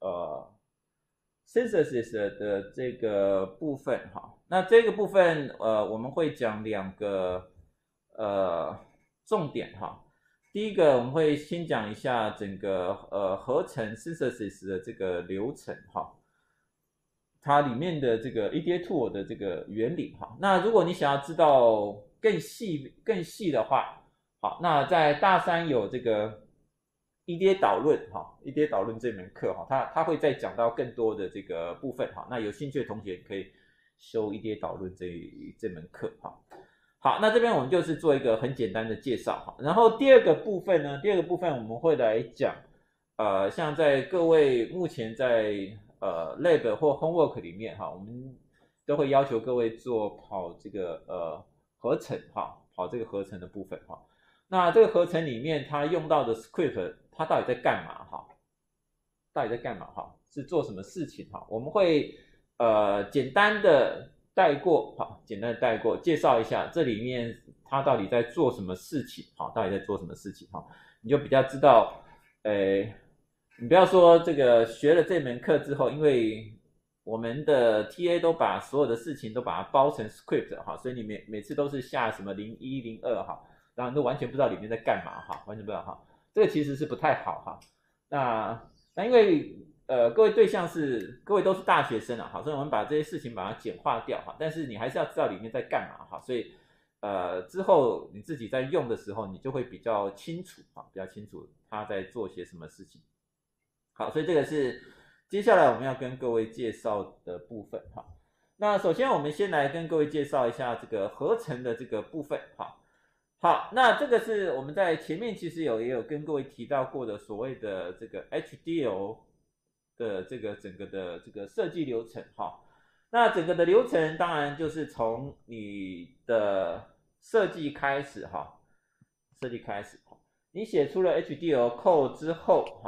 synthesis 的这个部分哈。那这个部分我们会讲2个重点哈。第一个我们会先讲一下整个合成 synthesis 的这个流程哈，它里面的这个 EDA tool 的这个原理哈。那如果你想要知道更细的话，好，那在大三有这个 EDA 导论哈 ，EDA 导论这门课哈，它会再讲到更多的这个部分哈。那有兴趣的同学可以修 EDA 导论这门课哈。好，那这边我们就是做一个很简单的介绍哈。然后第二个部分呢，我们会来讲，像在各位目前在lab 或 homework 里面哈，我们都会要求各位跑这个合成哈，跑这个合成的部分哈。那这个合成里面它用到的 script 它到底在干嘛哈？是做什么事情哈？我们会简单的带过，介绍一下这里面它到底在做什么事情，好，你就比较知道，你不要说这个学了这门课之后，因为我们的 TA 都把所有的事情都把它包成 script 哈，所以你每次都是下什么01、02哈，然后都完全不知道里面在干嘛哈，完全不知道哈，这个其实是不太好哈。那因为各位都是大学生啊，好，所以我们把这些事情把它简化掉哈，但是你还是要知道里面在干嘛哈，所以之后你自己在用的时候，你就会比较清楚他在做些什么事情。好，所以这个是接下来我们要跟各位介绍的部分哈。那首先我们先来跟各位介绍一下这个合成的这个部分哈。好，那这个是我们在前面其实也有跟各位提到过的所谓的这个 HDL 的这个整个的这个设计流程哈。那整个的流程当然就是从你的设计开始哈，你写出了 HDL code 之后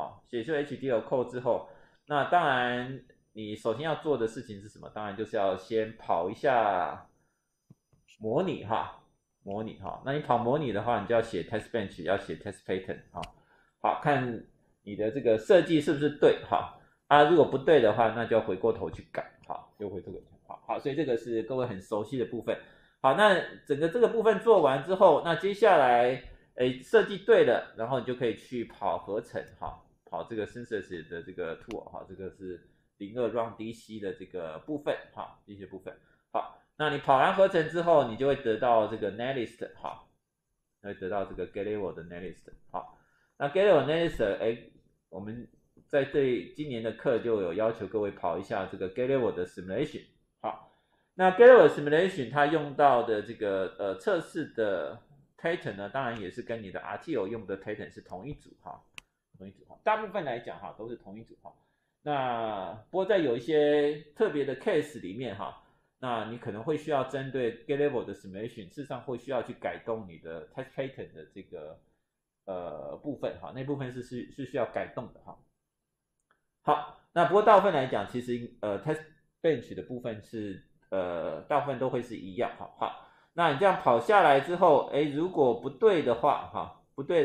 那当然你首先要做的事情是什么？当然就是要先跑一下模拟哈。那你跑模拟的话，你就要写 test bench， 要写 test pattern 哈。好，看你的这个设计是不是对哈。如果不对的话，那就要回过头去改，好，好，所以这个是各位很熟悉的部分。好，那整个这个部分做完之后，那接下来设计对了，然后你就可以去跑合成哈，跑这个 synthesis 的这个 tool 哈，这个是02 run DC 的这个部分哈，这些部分。好，那你跑完合成之后，你就会得到这个 netlist 哈，会得到这个 get level 的 netlist 好，那 get level netlist 我们在今年的课就有要求各位跑一下这个 get level 的 simulation 好，那 get level simulation 它用到的这个测试的 pattern 呢，当然也是跟你的 RTL 用的 pattern 是同一组哈，大部分来讲哈都是同一组哈。那不过在有一些特别的 case 里面哈，那你可能会需要针对 get level 的 simulation， 事实上会需要去改动你的 test pattern 的这个部分哈，那部分是需要改动的哈。好，那不过大部分来讲，其实test bench 的部分是大部分都会是一样哈。好，那你这样跑下来之后，如果不对的话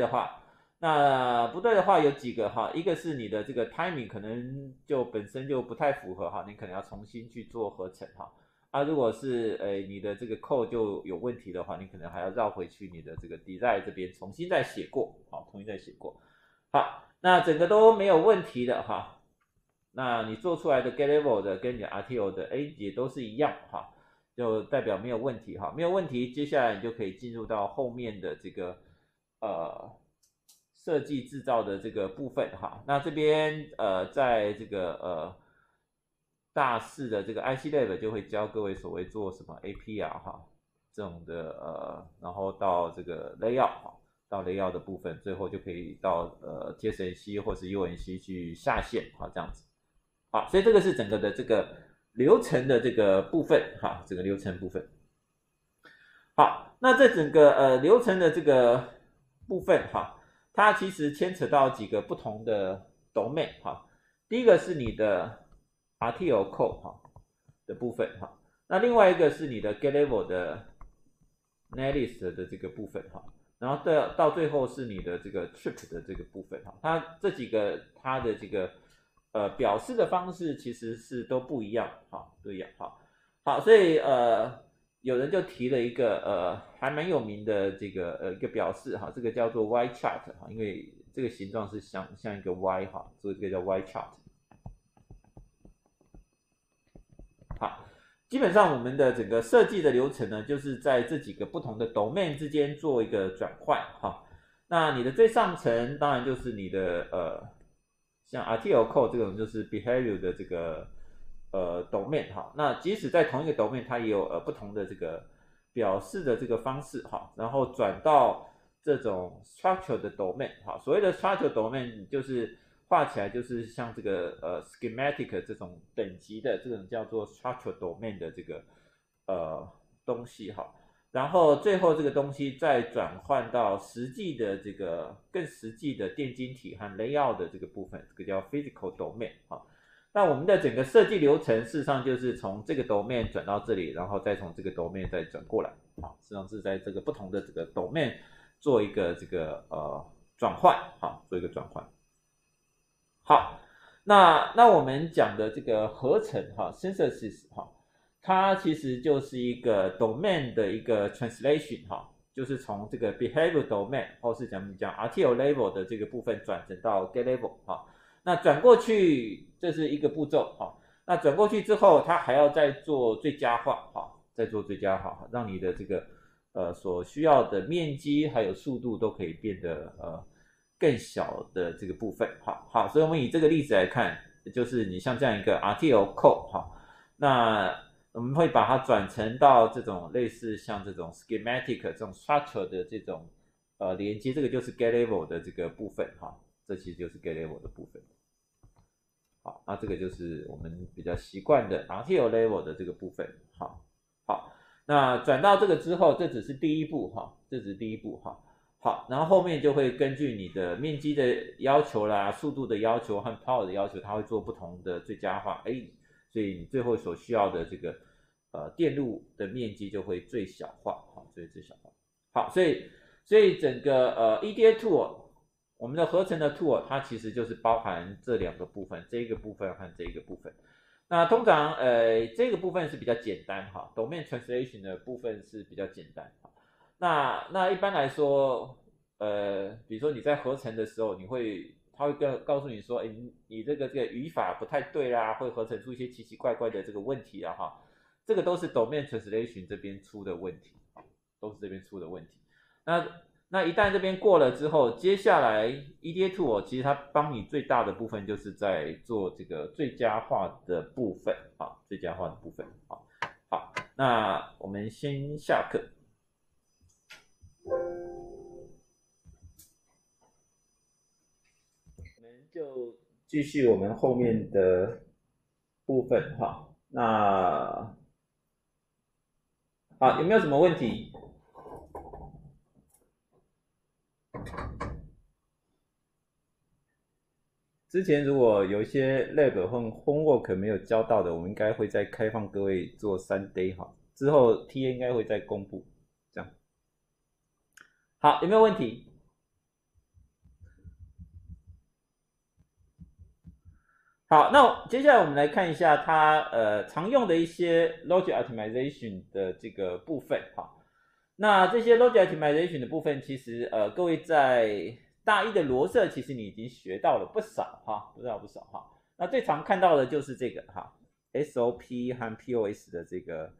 有几个哈，一个是你的这个 timing 可能就本身就不太符合哈，你可能要重新去做合成哈。如果是你的这个 code 就有问题的话，你可能还要绕回去你的这个 design 这边重新再写过，好，好，那整个都没有问题的哈，那你做出来的 get level 的跟你的 RTO 的也都是一样哈，就代表没有问题哈，没有问题，接下来你就可以进入到后面的这个设计制造的这个部分哈。那这边在这个大四的这个 IC Lab 就会教各位所谓做什么 APR 哈这种的然后到这个 layout 哈，到 layout 的部分，最后就可以到TSMC 或是 UNC 去下线哈这样子。好，所以这个是整个的这个流程的这个部分哈，整个流程部分。好，那这整个流程的这个部分哈，它其实牵扯到几个不同的 domain 哈。第一个是你的 RTL code 哈的部分哈，那另外一个是你的 get level 的 netlist 的这个部分哈，然后到最后是你的这个 trip 的这个部分哈，它这几个它的这个表示的方式其实是都不一样，好，不一样，好，所以有人就提了一个还蛮有名的这个一个表示哈，这个叫做 Y chart 哈，因为这个形状是像一个 Y 哈，所以这个叫 Y chart。好，基本上我们的整个设计的流程呢，就是在这几个不同的 domain 之间做一个转换哈。那你的最上层当然就是你的像 RTL code 这种就是 behavior 的这个domain 哈。那即使在同一个 domain， 它也有不同的这个表示的这个方式哈，然后转到这种 structure 的 domain 哈。所谓的 structure domain 就是画起来就是像这个schematic 这种等级的这种叫做 structure domain 的这个东西哈。然后最后这个东西再转换到实际的这个更实际的电晶体和 layout 的这个部分，这个叫 physical domain 哈。那我们的整个设计流程事实上就是从这个 domain 转到这里，然后再从这个 domain 再转过来，好，实际上是在这个不同的这个 domain 做一个这个转换，好，做一个转换。好，那我们讲的这个合成哈 synthesis 哈。它其实就是一个 domain 的一个 translation 哈，就是从这个 behavior domain 或是讲 RTL level 的这个部分转成到 get level 哈。那转过去这是一个步骤哈。那转过去之后，它还要再做最佳化哈，再做最佳化，让你的这个所需要的面积还有速度都可以变得更小的这个部分。好，所以我们以这个例子来看，就是你像这样一个 RTL code 哈，那我们会把它转成到这种类似像这种 schematic 这种 structure 的这种连接，这个就是 get level 的这个部分哈，这其实就是 get level 的部分。好，那这个就是我们比较习惯的 RTL level 的这个部分。好，那转到这个之后，这只是第一步哈，这只是第一步哈。好，然后后面就会根据你的面积的要求啦、速度的要求和 power 的要求，它会做不同的最佳化。所以你最后所需要的这个电路的面积就会最小化，好，所以最小化。好，所以整个EDA tool 我们的合成的 tool 它其实就是包含这两个部分，这个部分和这个部分。那通常这个部分是比较简单哈 ，domain translation 的部分是比较简单哈。那一般来说，比如说你在合成的时候，它会告诉你说，你这个语法不太对啦，会合成出一些奇奇怪怪的这个问题啊哈，这个都是 domain translation 这边出的问题，都是这边出的问题。那一旦这边过了之后，接下来 EDA tool 其实它帮你最大的部分就是在做这个最佳化的部分啊，最佳化的部分。好，那我们先下课。我们就继续我们后面的部分哈。那好，有没有什么问题？之前如果有一些 lab 或 homework 没有交到的，我们应该会再开放各位做3day 哈。之后 TA 应该会再公布，这样。好，有没有问题？好，那接下来我们来看一下它常用的一些 logic optimization 的这个部分哈。那这些 logic optimization 的部分，其实各位在大一的罗瑟，其实你已经学到了不少哈，不少哈。那最常看到的就是这个哈 ，SOP 和 POS 的这个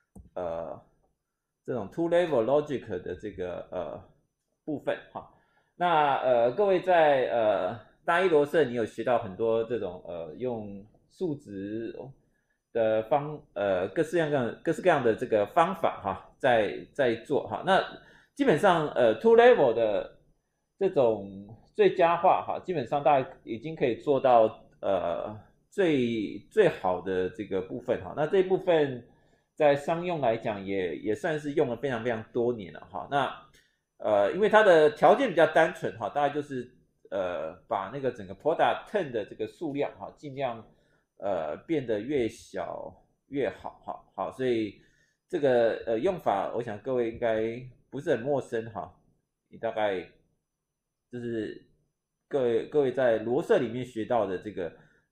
这种 two level logic 的这个部分哈。那各位在大一罗瑟，你有学到很多这种用数值的各式各样的这个方法哈，在做哈。那基本上two level 的这种最佳化哈，基本上大家已经可以做到最好的这个部分哈。那这一部分在商用来讲也算是用了非常非常多年了哈。那因为它的条件比较单纯哈，大概就是把那个整个 product turn 的这个数量哈，尽量变得越小越好哈。好，所以这个用法，我想各位应该不是很陌生哈。你大概就是各位在罗瑟里面学到的这个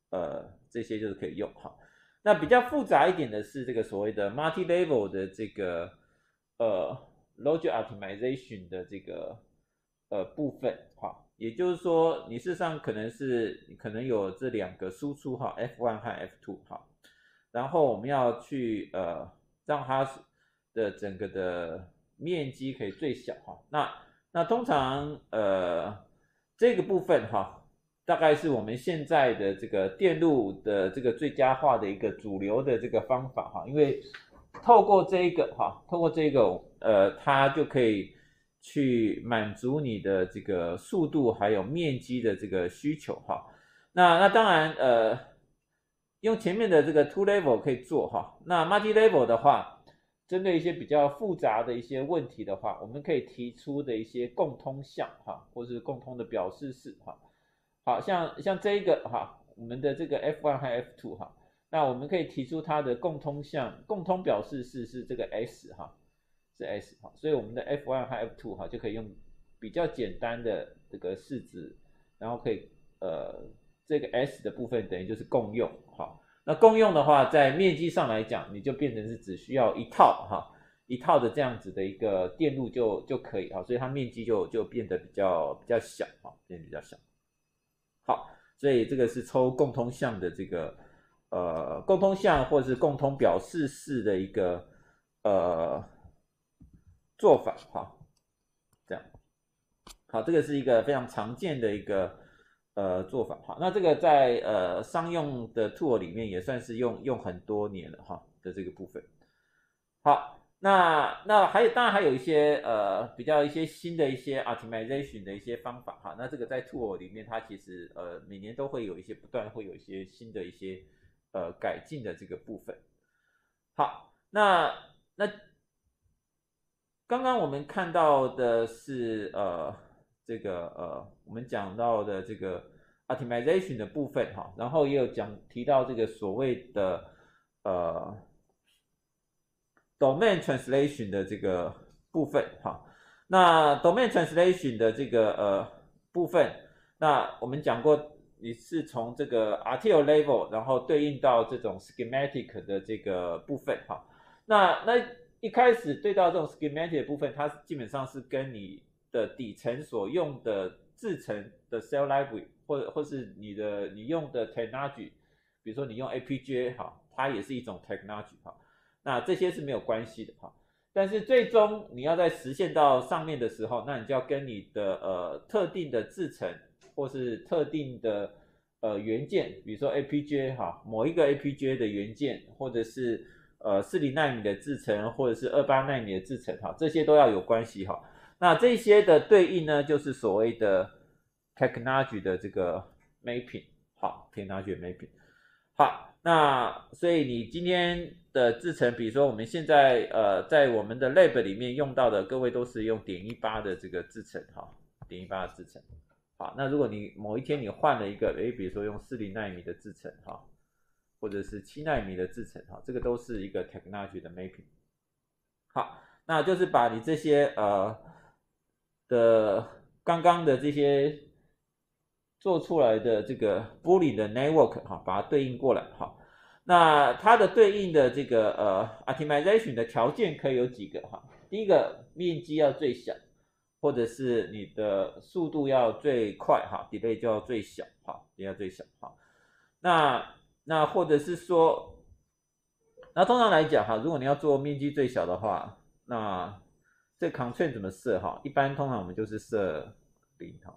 这些就是可以用哈。那比较复杂一点的是这个所谓的 multi-level 的这个logic optimization 的这个部分哈，也就是说你事实上可能有这两个输出哈 F1 和 F2 哈，然后我们要去让它的整个的面积可以最小哈。那通常这个部分哈，大概是我们现在的这个电路的这个最佳化的一个主流的这个方法哈，因为透过这个它就可以去满足你的这个速度还有面积的这个需求哈。那当然用前面的这个 two level 可以做哈，那 multi level 的话，针对一些比较复杂的一些问题的话，我们可以提出的一些共通项哈，或是共通的表示式哈。好像这一个哈，我们的这个 F1 和 F2 哈，那我们可以提出它的共通项，共通表示式是这个 S 哈，是 S 哈，所以我们的 F1 和 F2 哈就可以用比较简单的这个式子，然后可以这个 S 的部分等于就是共用哈。那共用的话，在面积上来讲，你就变成是只需要一套的这样子的一个电路就可以哈，所以它面积就变得比较小哈，变得比较小。好，所以这个是抽共通项的这个共通项或是共通表示式的一个做法哈，这样。好，这个是一个非常常见的一个做法哈。那这个在商用的 tool 里面也算是用很多年了哈的这个部分。好，那当然还有一些比较一些新的一些 optimization 的一些方法哈。那这个在 tool 里面它其实每年都会有一些不断会有一些新的一些改进的这个部分。好，那刚刚我们看到的是这个我们讲到的这个 optimization 的部分哈，然后也有提到这个所谓的domain translation 的这个部分哈。那 domain translation 的这个部分，那我们讲过，你是从这个 RTL level 然后对应到这种 schematic 的这个部分哈。那一开始对到这种 schematic 的部分，它基本上是跟你的底层所用的制程的 cell library 或是你用的 technology， 比如说你用 APGA 哈，它也是一种 technology 哈。那这些是没有关系的哈，但是最终你要在实现到上面的时候，那你就要跟你的特定的制程或是特定的元件，比如说 APGA 哈，某一个 APGA 的元件，或者是40奈米的制程，或者是28奈米的制程哈，这些都要有关系哈。那这些的对应呢，就是所谓的 technology 的这个 mapping， 好 ，technology mapping， 好，那所以你今天的制程，比如说我们现在在我们的 lab 里面用到的，各位都是用0.18的这个制程哈，0.18的制程。好，那如果你某一天你换了一个，比如说用40奈米的制程哈，或者是7奈米的制程哈，这个都是一个 technology 的 mapping。好，那就是把你这些刚刚的这些做出来的这个玻璃的 network 哈，把它对应过来哈。那它的对应的这个optimization 的条件可以有几个哈？第一个，面积要最小，或者是你的速度要最快哈 ，delay 就要最小哈 ，delay 要最小哈。那或者是说，那通常来讲哈，如果你要做面积最小的话，那这 constraint 怎么设哈？一般通常我们就是设0哈。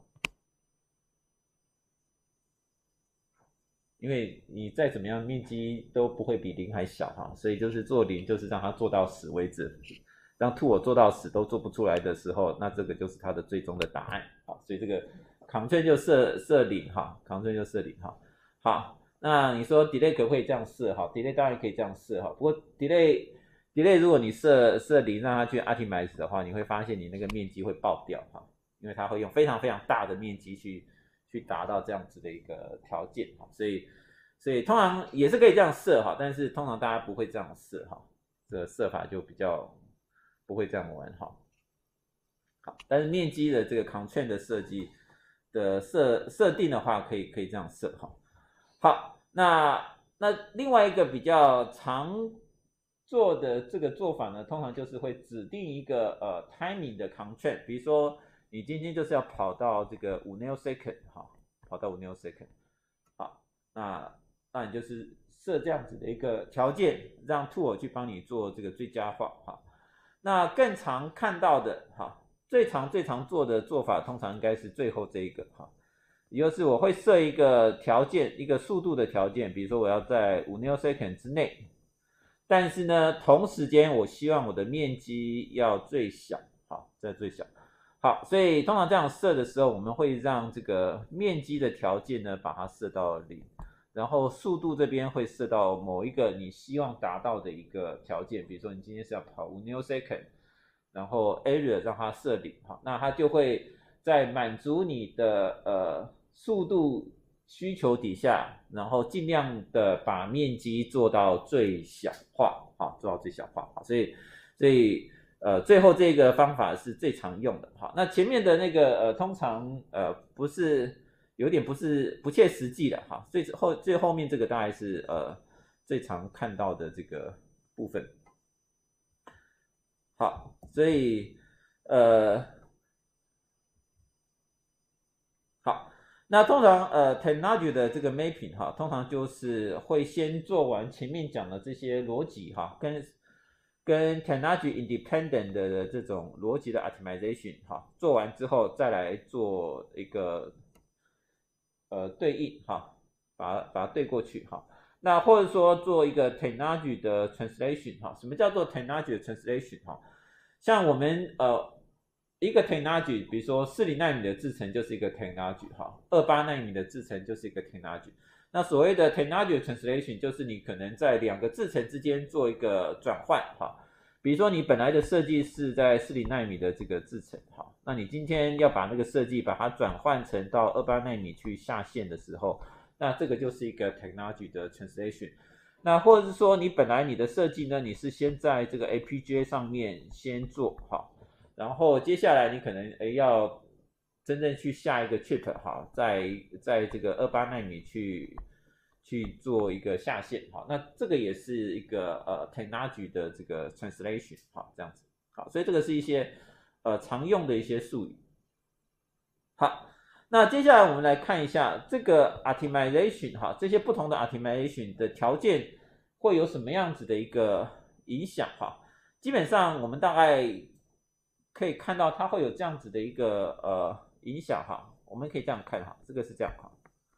因为你再怎么样面积都不会比0还小哈，所以就是做0就是让它做到10为止，让 tool 做到10都做不出来的时候，那这个就是它的最终的答案。好，所以这个 constraint 就设0哈 ，constraint 就设0哈。好，那你说 delay 可不可以这样设哈 ？delay 当然可以这样设哈，不过 delay 如果你设0让它去 optimize 的话，你会发现你那个面积会爆掉哈，因为它会用非常非常大的面积去达到这样子的一个条件哈，所以通常也是可以这样设哈，但是通常大家不会这样设哈，这个设法就比较不会这样玩哈。好，但是面积的这个 constraint 的设计的设定的话，可以这样设哈。好， 那另外一个比较常做的这个做法呢，通常就是会指定一个timing 的 constraint， 比如说你今天就是要跑到这个5 nanosecond 哈，跑到5 nanosecond， 好，那你就是设这样子的一个条件，让 tool 去帮你做这个最佳化哈。那更常看到的哈，最常做的做法，通常应该是最后这一个哈。也就是我会设一个条件，一个速度的条件，比如说我要在5 nanosecond 之内，但是呢，同时间我希望我的面积要最小，好，在最小，好，所以通常这样设的时候，我们会让这个面积的条件呢，把它设到0，然后速度这边会设到某一个你希望达到的一个条件，比如说你今天是要跑5 nanosecond，然后 area 让它设0，好，那它就会在满足你的速度需求底下，然后尽量的把面积做到最小化，好，做到最小化，好，所以最后这个方法是最常用的，好，那前面的那个通常不是有点不切实际的哈，最后面这个大概是最常看到的这个部分，好，所以好。那通常technology 的这个 mapping 哈，通常就是会先做完前面讲的这些逻辑哈，跟 technology independent 的这种逻辑的 optimization 哈，做完之后再来做一个对应哈，把它对过去哈。那或者说做一个 technology 的 translation 哈，什么叫做 technology 的 translation 哈？像我们一个 technology， 比如说40奈米的制程就是一个 technology 哈，28奈米的制程就是一个 technology。那所谓的 technology translation 就是你可能在2个制程之间做一个转换哈。比如说你本来的设计是在40奈米的这个制程哈，那你今天要把那个设计把它转换成到28奈米去下线的时候，那这个就是一个 technology 的 translation。那或者是说你本来你的设计呢，你是先在这个 APJ 上面先做好。然后接下来你可能要真正去下一个 chip 哈，在这个28奈米去做一个下线哈，那这个也是一个technology 的这个 translation 好，这样子好，所以这个是一些常用的一些术语。好，那接下来我们来看一下这个 optimization 哈，这些不同的 optimization 的条件会有什么样子的一个影响哈？基本上我们大概可以看到它会有这样子的一个影响哈，我们可以这样看哈，这个是这样哈，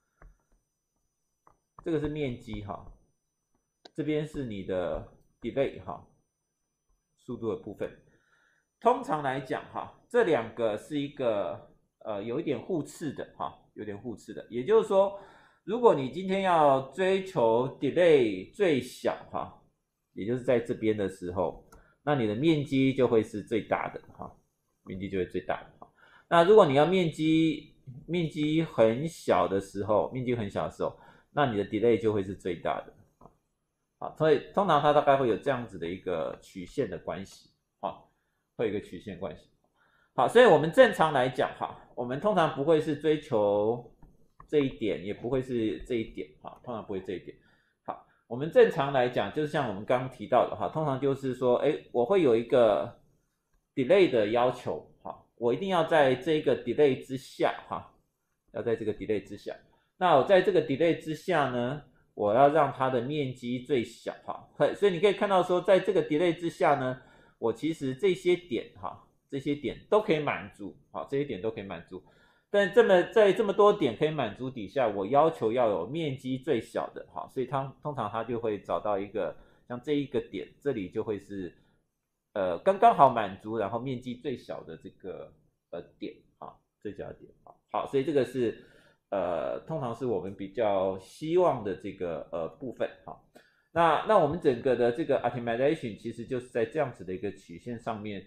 这个是面积哈，这边是你的 delay 哈，速度的部分。通常来讲哈，这2个是一个有一点互斥的哈，有点互斥的，也就是说，如果你今天要追求 delay 最小哈，也就是在这边的时候。那你的面积就会是最大的哈，面积就会最大的哈。那如果你要面积很小的时候，那你的 delay 就会是最大的。好，所以通常它大概会有这样子的一个曲线的关系，好，会有一个曲线关系。好，所以我们正常来讲哈，我们通常不会是追求这一点，也不会是这一点，哈，通常不会这一点。我们正常来讲，就是像我们刚刚提到的哈，通常就是说，我会有一个 delay 的要求，哈，我一定要在这个 delay 之下，哈，要在这个 delay 之下。那我在这个 delay 之下呢，我要让它的面积最小，哈，所以你可以看到说，在这个 delay 之下呢，我其实这些点，哈，这些点都可以满足，好，这些点都可以满足。但在这么多点可以满足底下，我要求要有面积最小的哈，所以通常它就会找到一个像这一个点，这里就会是刚刚好满足，然后面积最小的这个点啊，最小的点啊，好，所以这个是通常是我们比较希望的这个部分哈。那我们整个的这个 optimization 其实就是在这样子的一个曲线上面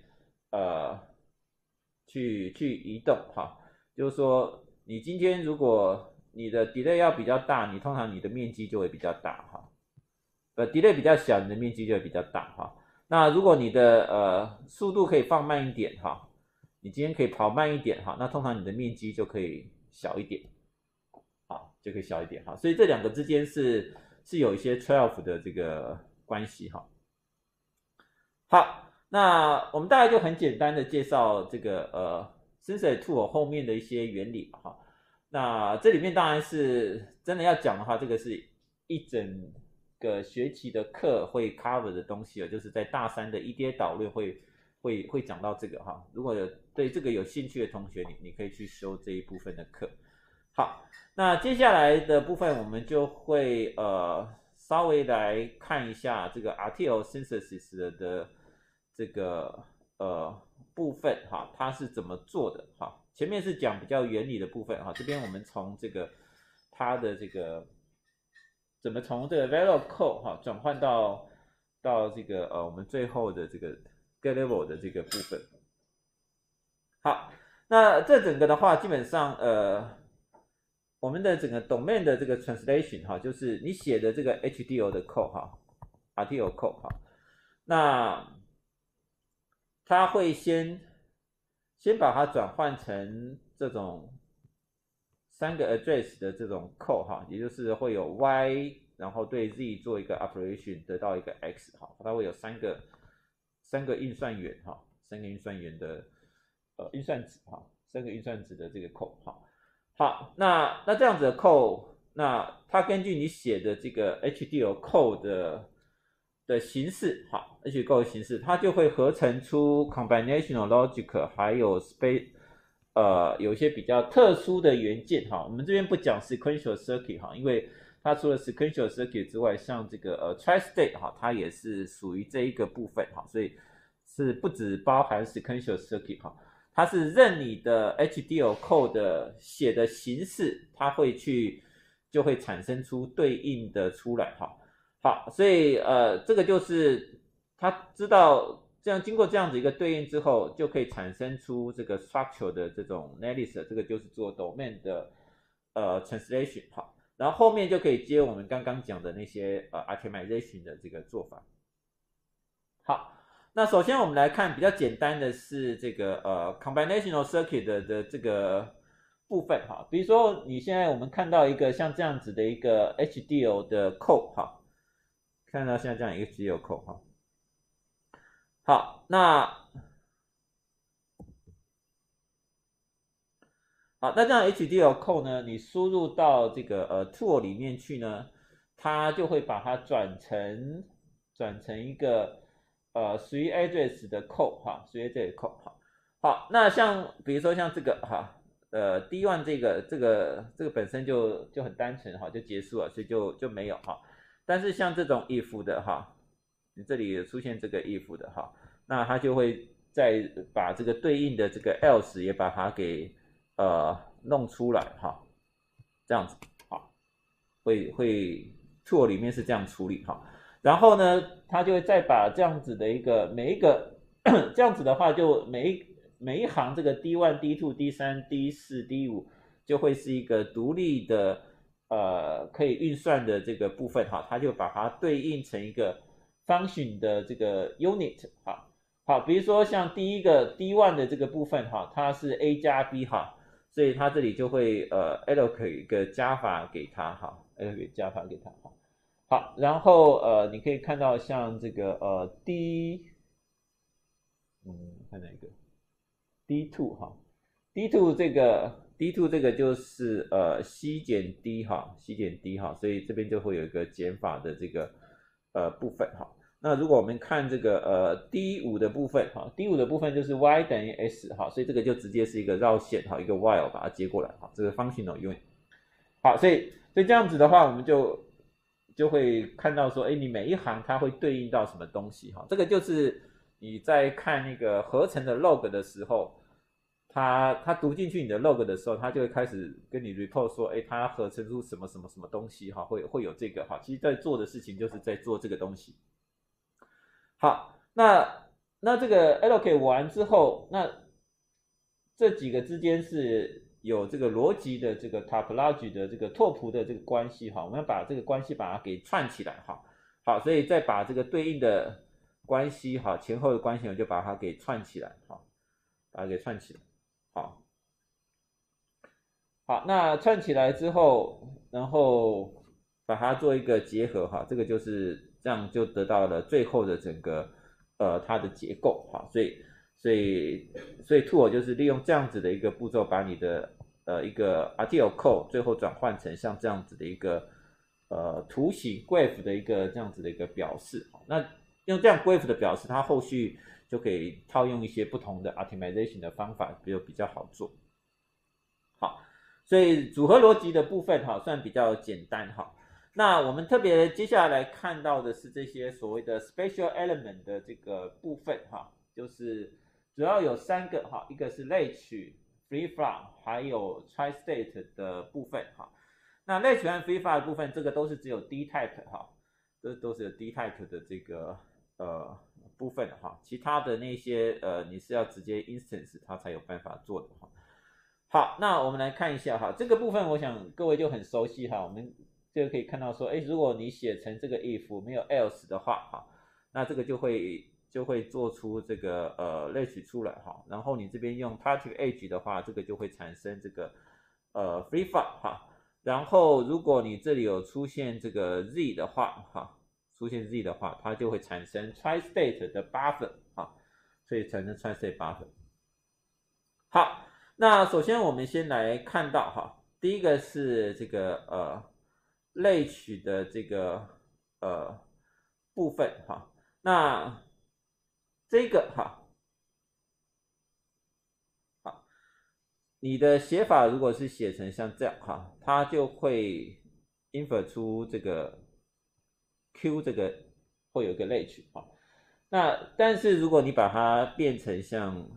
去移动哈。就是说，你今天如果你的 delay 要比较大，你通常你的面积就会比较大哈。delay 比较小，你的面积就会比较大哈。那如果你的速度可以放慢一点哈，你今天可以跑慢一点哈，那通常你的面积就可以小一点。好， 就可以小一点哈。所以这两个之间是有一些 trade-off 的这个关系哈。好，那我们大概就很简单的介绍这个Sensor Tool 后面的一些原理哈。那这里面当然是真的要讲的话，这个是一整个学期的课会 cover 的东西，就是在大三的 EDA 导论会讲到这个哈。如果对这个有兴趣的同学，你可以去修这一部分的课。好，那接下来的部分我们就会稍微来看一下这个 RTL synthesis 的这个部分哈，它是怎么做的哈。前面是讲比较原理的部分哈，这边我们从这个它的这个怎么从这个 value code 哈转换到这个我们最后的这个 get level 的这个部分。好，那这整个的话，基本上我们的整个 domain 的这个 translation 哈，就是你写的这个 HDL 的 code 哈 ，RTL code 哈，那它会先把它转换成这种3个 address 的这种 code 哈，也就是会有 y， 然后对 z 做一个 operation 得到一个 x 哈，它会有三个运算元哈，3个运算元的运算子哈，3个运算子的这个 code 哈。好，那这样子的 code， 那它根据你写的这个 HDL code 的形式，好 ，HDL code 的形式，它就会合成出 combinational logic， 还有 space， 有一些比较特殊的元件哈。我们这边不讲 sequential circuit 哈，因为它除了 sequential circuit 之外，像这个tri-state 哈，它也是属于这一个部分哈，所以是不只包含 sequential circuit 哈。它是任你的 HDL code 的写的形式，它就会产生出对应的出来哈。好，所以这个就是他知道这样经过这样子一个对应之后，就可以产生出这个 structure 的这种 analysis， 这个就是做 domain 的translation 好，然后后面就可以接我们刚刚讲的那些optimization 的这个做法。好。那首先我们来看比较简单的是这个combinational circuit 的这个部分哈，比如说你现在我们看到一个像这样子的一个 HDL 的 code 哈，看到现在这样一个 HDL code 哈，好，那这样 HDL code 呢，你输入到这个tool 里面去呢，它就会把它转成一个3 address 的 code 哈，3 address 的 code 哈。好，那像比如说像这个哈，D1 这个本身就很单纯哈，就结束了，所以就没有哈。但是像这种 if 的哈，你这里有出现这个 if 的哈，那它就会再把这个对应的这个 else 也把它给弄出来哈，这样子好，会 tool 里面是这样处理哈。然后呢，它就会再把这样子的每一个这样子的话，就每一行这个 D1、D2、D3、D4、D5 就会是一个独立的可以运算的这个部分哈，它就把它对应成一个 function 的这个 unit 哈。好，比如说像第一个 D1 的这个部分哈，它是 A 加 B 哈，所以它这里就会allocate 一个加法给它哈 ，allocate 加法给它哈。好，然后你可以看到像这个看哪一个 D2 哈 ，D2 这个就是C 减 D 哈，C 减 D 哈，所以这边就会有一个减法的这个部分哈。那如果我们看这个D5 的部分哈 ，D5 的部分就是 Y 等于 S 哈，所以这个就直接是一个绕线哈，一个 while 把它接过来哈，这个 functional unit。好，所以这样子的话，我们就会看到说，哎，你每一行它会对应到什么东西哈？这个就是你在看那个合成的 log 的时候，它读进去你的 log 的时候，它就会开始跟你 report 说，哎，它合成出什么什么什么东西哈，会有这个哈。其实在做的事情就是在做这个东西。好，那这个 allocate 完之后，那这几个之间是有这个逻辑的这个 topology 的这个拓扑的这个关系哈，我们要把这个关系把它给串起来哈。好，所以再把这个对应的关系哈，前后的关系我就把它给串起来哈，把它给串起来。好， 好，那串起来之后，然后把它做一个结合哈，这个就是这样就得到了最后的整个它的结构哈，所以 tool 就是利用这样子的一个步骤，把你的一个 RTL code 最后转换成像这样子的一个图形 graph 的一个这样子的一个表示。那用这样 graph 的表示，它后续就可以套用一些不同的 optimization 的方法，比较好做。好，所以组合逻辑的部分哈，算比较简单哈。那我们特别接下来看到的是这些所谓的 special element 的这个部分哈，就是主要有3个哈，一个是类曲 free flow， 还有 tri state 的部分哈。那类曲和 free flow 的部分，这个都是只有 D type 哈，这都是有 D type 的这个部分哈，其他的那些你是要直接 instance 它才有办法做的哈。好，那我们来看一下哈，这个部分我想各位就很熟悉哈，我们这个可以看到说，如果你写成这个 if 没有 else 的话哈，那这个就会做出这个类曲出来哈，然后你这边用 party age 的话，这个就会产生这个free flow 哈，然后如果你这里有出现这个 z 的话哈，出现 z 的话，它就会产生 tri state 的 buffer 哈，所以产生 tri state buffer。好。那首先我们先来看到哈，第一个是这个类曲的这个部分哈，那这个好，你的写法如果是写成像这样哈，它就会 infer 出这个 Q 这个会有一个类曲哈，那但是如果你把它变成像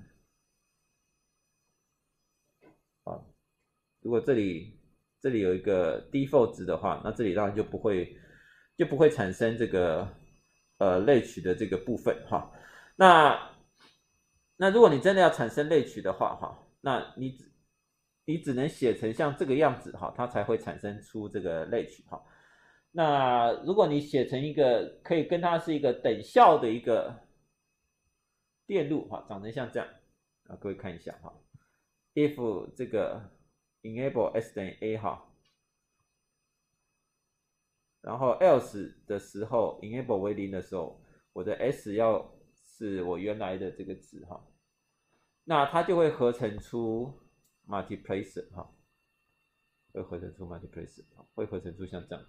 如果这里有一个 default 值的话，那这里当然就不会产生这个类曲的这个部分哈。那如果你真的要产生类曲的话哈，那你只能写成像这个样子哈，它才会产生出这个类曲哈。那如果你写成一个可以跟它是一个等效的一个电路哈，长成像这样啊，各位看一下哈 ，if 这个enable s 等于 a 哈，然后 else 的时候 enable 为0的时候，我的 s 要是我原来的这个值哈，那它就会合成出 multiplier 哈，会合成出 multiplier， 会合成出像这样。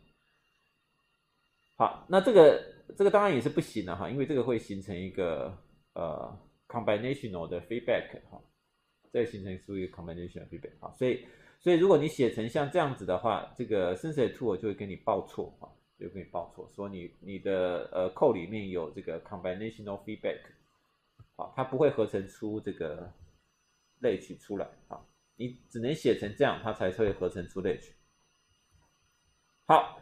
好，那这个当然也是不行的哈，因为这个会形成一个combinational 的 feedback 哈，这个形成出一个 combinational feedback 哈，所以如果你写成像这样子的话，这个 sensor tool 就会给你报错哈，就给你报错，说你的code 里面有这个 combinational feedback， 好，它不会合成出这个类曲出来哈，你只能写成这样，它才会合成出类曲。好。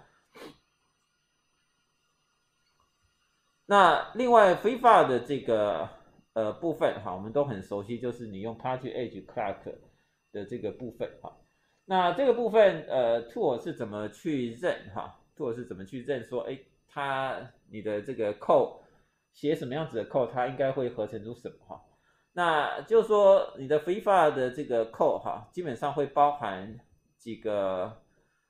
那另外 free flow 的这个部分哈，我们都很熟悉，就是你用 party age clock 的这个部分哈。那这个部分tool 是怎么去认哈 ？tool 是怎么去认说，你的这个 code 写什么样子的 code， 它应该会合成出什么哈？那就是说你的 free flow 的这个 code 哈，基本上会包含几个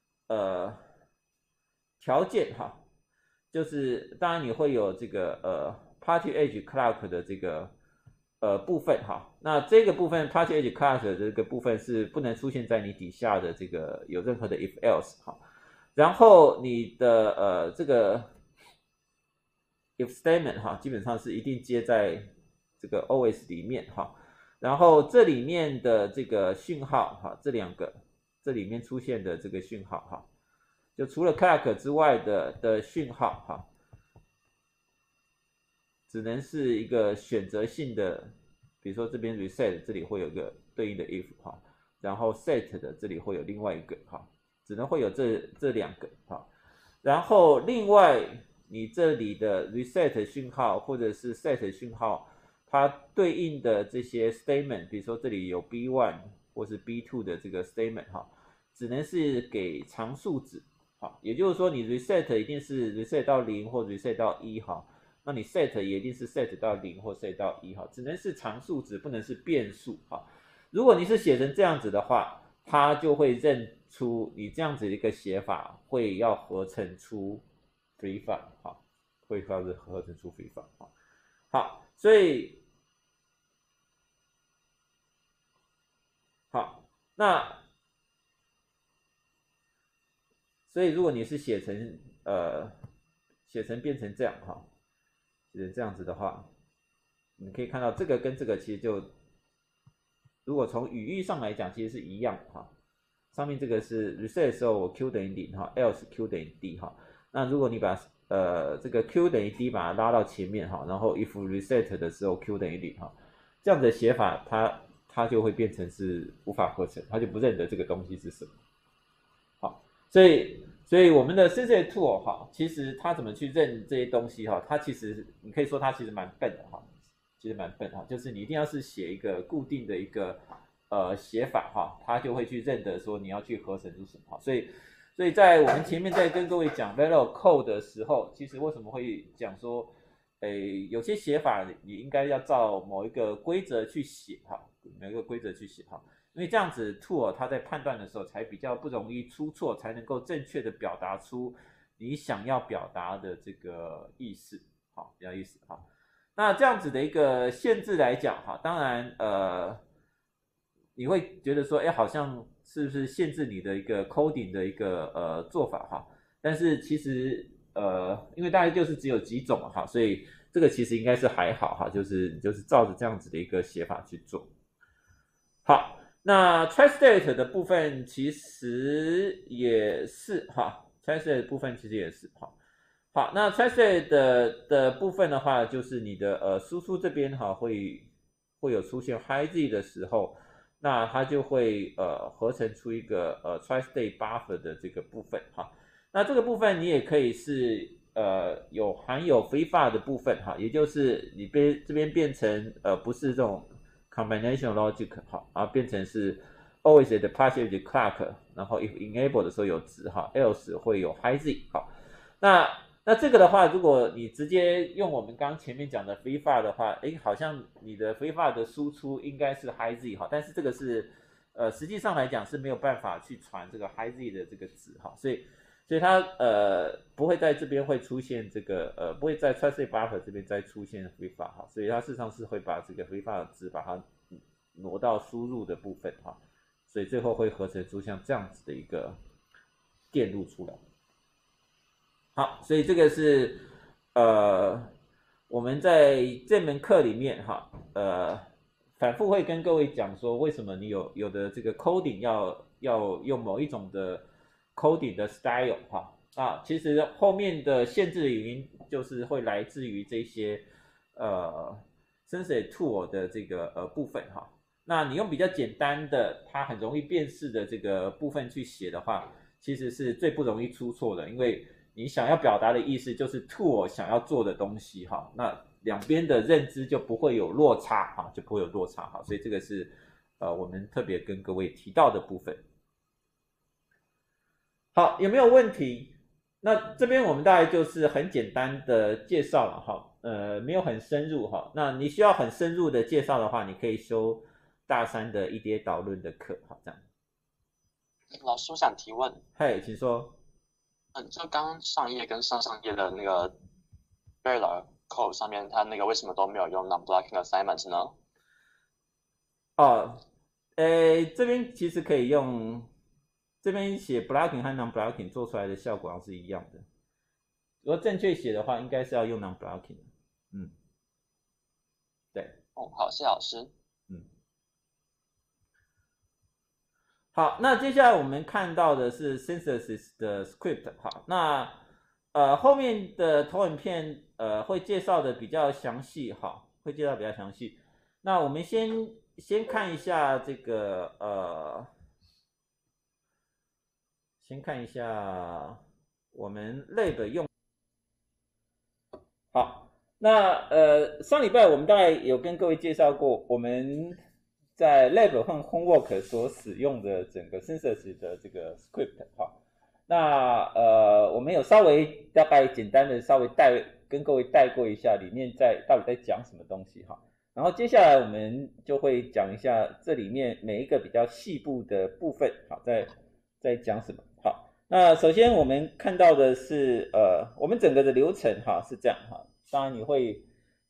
条件哈。就是当然你会有这个party age clock 的这个部分哈，那这个部分 party age clock 的这个部分是不能出现在你底下的这个有任何的 if else 哈，然后你的这个 if statement 哈，基本上是一定接在这个 OS 里面哈，然后这里面的这个讯号哈，这两个这里面出现的这个讯号哈。就除了 clock 之外的讯号哈，只能是一个选择性的，比如说这边 reset 这里会有一个对应的 if 哈，然后 set 的这里会有另外一个哈，只能会有这两个哈，然后另外你这里的 reset 讯号或者是 set 讯号，它对应的这些 statement， 比如说这里有 B1 或是 B2 的这个 statement 哈，只能是给常数值。好，也就是说你 reset 一定是 reset 到0或 reset 到1哈，那你 set 也一定是 set 到0或 set 到1哈，只能是常数值，不能是变数哈。如果你是写成这样子的话， 它就会认出你这样子的一个写法会要合成出 free file 好，会合成出 free file 好，好，所以好，那所以如果你是写成变成这样哈，写成这样子的话，你可以看到这个跟这个其实就，如果从语义上来讲，其实是一样的哈。上面这个是 reset 的时候，我 q 等于0哈 ，else q 等于 d 哈。那如果你把这个 q 等于 d 把它拉到前面哈，然后 if reset 的时候 q 等于0哈，这样的写法它就会变成是无法合成，它就不认得这个东西是什么。好，所以我们的 Sensei Tool 哈，其实它怎么去认这些东西哈，它其实你可以说它其实蛮笨的哈，其实蛮笨哈，就是你一定要是写一个固定的一个写法哈，它就会去认得说你要去合成出什么。所以在我们前面在跟各位讲 Velo Code 的时候，其实为什么会讲说，有些写法你应该要照某一个规则去写哈，某一个规则去写哈。因为这样子 tool 它在判断的时候才比较不容易出错，才能够正确的表达出你想要表达的这个意思，好，比较意思哈。那这样子的一个限制来讲哈，当然你会觉得说，好像是不是限制你的一个 coding 的一个做法哈？但是其实因为大概就是只有几种哈，所以这个其实应该是还好哈，就是照着这样子的一个写法去做，好。那 translate 的部分其实也是哈 ，translate 的部分其实也是哈。好，那 translate 的部分的话，就是你的输出这边哈会有出现 high z 的时候，那它就会合成出一个translate buffer 的这个部分哈。那这个部分你也可以是含有 free file 的部分哈，也就是你这边变成不是这种。combination logic 好，然后变成是 always at partial clock， 然后 if enable 的时候有值哈 ，else 会有 high z 好，那这个的话，如果你直接用我们刚前面讲的 free file 的话，好像你的 free file 的输出应该是 high z 哈，但是这个是实际上来讲是没有办法去传这个 high z 的这个值哈，所以它不会在这边会出现这个不会在 translate buffer 这边再出现 free file 哈，所以它事实上是会把这个 free file 值把它挪到输入的部分哈，所以最后会合成出像这样子的一个电路出来。好，所以这个是我们在这门课里面哈反复会跟各位讲说，为什么你有的这个 coding 要用某一种的 coding 的 style 哈其实后面的限制的原因就是会来自于这些Sensei Tool 的这个部分哈。那你用比较简单的，它很容易辨识的这个部分去写的话，其实是最不容易出错的，因为你想要表达的意思就是 Tool 想要做的东西哈，那两边的认知就不会有落差哈，就不会有落差哈，所以这个是我们特别跟各位提到的部分。好，有没有问题？那这边我们大概就是很简单的介绍了哈，没有很深入哈。那你需要很深入的介绍的话，你可以修大三的EDA导论的课，好这样。 老师，我想提问。 嗨，请说。 就刚上页跟上页的那个 Velo Code 上面，它那个为什么都没有用 non-blocking assignment 呢？ 这边其实可以用。这边写 blocking 和 non-blocking 做出来的效果是一样的。如果正确写的话，应该是要用 non-blocking。对。 好，谢谢老师。 好，那接下来我们看到的是 synthesis 的 script。好，那后面的投影片会介绍的比较详细，好，会介绍比较详细。那我们先看一下这个先看一下我们 lab 用。好，那上礼拜我们大概有跟各位介绍过我们在 lab 和 homework 所使用的整个 synthesis 的这个 script。好，那我们有稍微大概简单的稍微跟各位带过一下里面到底在讲什么东西哈。 然后接下来我们就会讲一下这里面每一个比较细部的部分，好，在讲什么。好，那首先我们看到的是我们整个的流程哈是这样哈，当然你会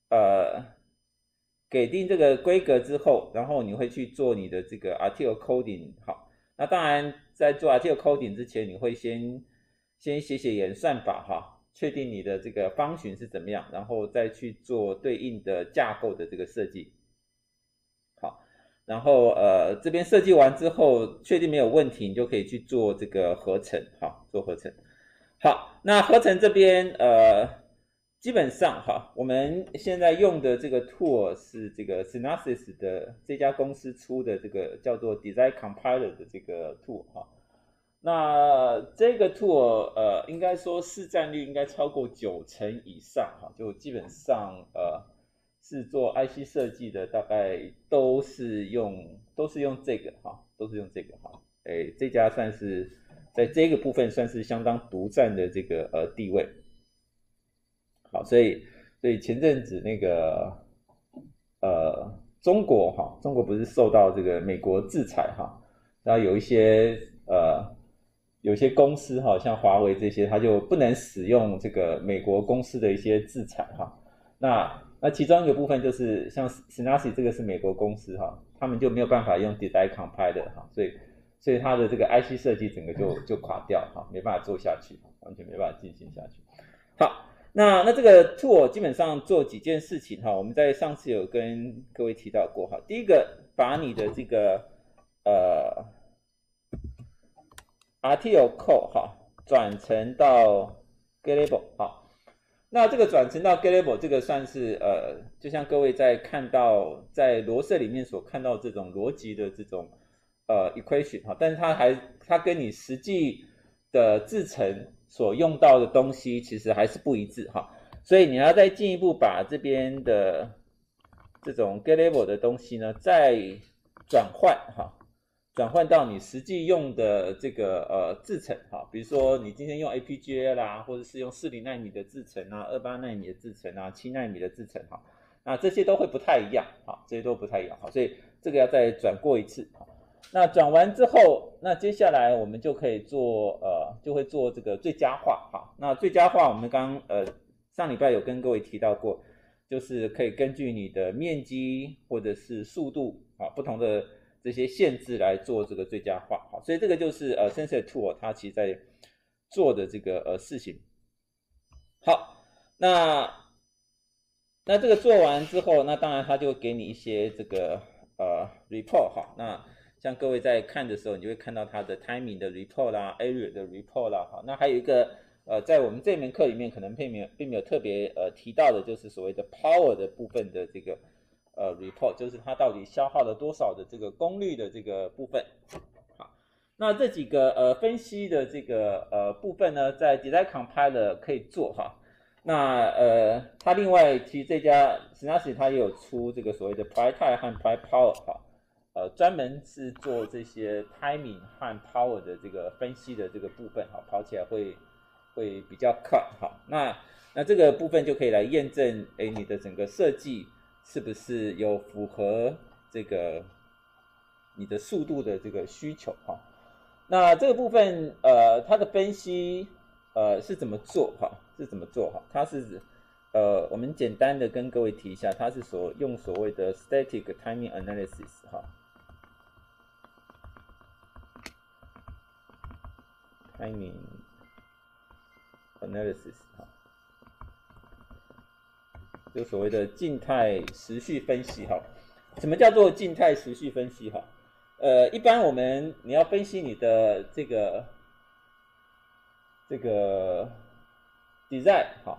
给定这个规格之后，然后你会去做你的这个 RTL coding。好，那当然在做 RTL coding 之前，你会先写演算法哈，确定你的这个方群是怎么样，然后再去做对应的架构的这个设计。好，然后这边设计完之后，确定没有问题，你就可以去做这个合成。好，做合成。好，那合成这边基本上哈，我们现在用的这个 tool 是这个 Synopsys 的这家公司出的这个叫做 Design Compiler 的这个 tool 哈。那这个 tool 应该说市占率应该超过90%以上哈，就基本上是做 IC 设计的大概都是用这个哈，都是用这个哈。这家算是在这个部分算是相当独占的这个地位。好，所以前阵子那个中国哈，中国不是受到这个美国制裁哈，然后有一些公司哈，像华为这些，它就不能使用这个美国公司的一些制裁哈。那其中一个部分就是像 Synopsys 这个是美国公司哈，他们就没有办法用 Design Compiler 哈，所以它的这个 IC 设计整个就垮掉哈，没办法做下去，完全没办法进行下去。好。那这个 tool 基本上做几件事情哈，我们在上次有跟各位提到过哈。第一个，把你的这个RTL code 哈转成到 Gettable 哈。那这个转成到 Gettable 这个算是就像各位在看到在罗瑟里面所看到这种逻辑的这种equation 哈，但是它跟你实际的制程所用到的东西其实还是不一致哈，所以你要再进一步把这边的这种 get level 的东西呢，再转换到你实际用的这个制程哈，比如说你今天用 APGA 啦，或者是用40奈米的制程啊，28奈米的制程啊，7奈米的制程哈，那这些都会不太一样哈，这些都不太一样哈，所以这个要再转过一次哈。那转完之后，那接下来我们就可以做就会做这个最佳化哈。那最佳化我们刚上礼拜有跟各位提到过，就是可以根据你的面积或者是速度啊不同的这些限制来做这个最佳化。好，所以这个就是Sensor Tool 它其实在做的这个事情。好，那这个做完之后，那当然它就给你一些这个report 哈。那像各位在看的时候，你就会看到它的 timing 的 report 啦 ，area 的 report 啦，好，那还有一个在我们这门课里面可能并没有特别提到的，就是所谓的 power 的部分的这个report， 就是它到底消耗了多少的这个功率的这个部分。好，那这几个分析的这个部分呢，在 Design Compiler 可以做哈。那它另外其实这家 Synopsys 它也有出这个所谓的 Price Time 和 Price Power 哈。专门是做这些 timing 和 power 的这个分析的这个部分，好，跑起来会比较快，好，那这个部分就可以来验证，你的整个设计是不是有符合这个你的速度的这个需求，哈。那这个部分，它的分析，是怎么做，哈？它是我们简单的跟各位提一下，它是用所谓的 static timing analysis 哈。timing analysis 哈，就所谓的静态时序分析哈。什么叫做静态时序分析哈？一般你要分析你的这个 design 哈，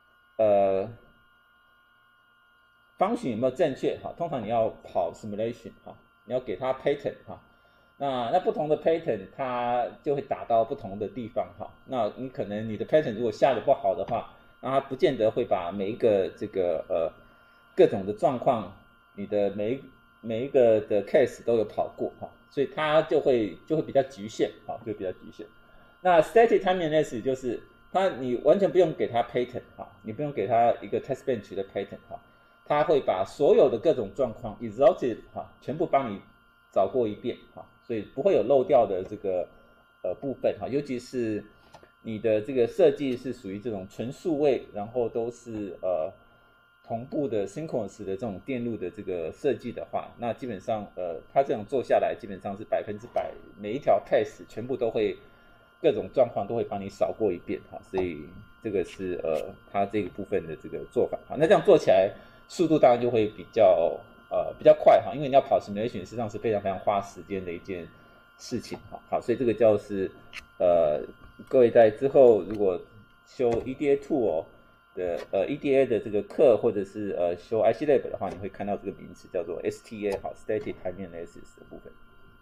方形有没有正确哈？通常你要跑 simulation 哈，你要给它 pattern 哈。那不同的 pattern 它就会打到不同的地方哈。那你可能你的 pattern 如果下的不好的话，那它不见得会把每一个这个各种的状况，你的每一个的 case 都有跑过哈，所以它就会比较局限哈，就比较局限。那 static timing analysis 就是你完全不用给它 pattern 哈，你不用给它一个 test bench 的 pattern 哈， 它会把所有的各种状况 exhausted 哈，全部帮你找过一遍哈，所以不会有漏掉的这个部分哈，尤其是你的这个设计是属于这种纯数位，然后都是同步的 synchronous 的这种电路的这个设计的话，那基本上它这种做下来基本上是100%，每一条 path 全部都会各种状况都会帮你扫过一遍哈，所以这个是它这个部分的这个做法哈。那这样做起来速度当然就会比较快哈，因为你要跑 simulation 实际上是非常花时间的一件事情哈。好，所以这个就是各位在之后如果修 EDA tool 的EDA 的这个课，或者是修 IC Lab 的话，你会看到这个名词叫做 STA 好 Static Time Analysis 的部分。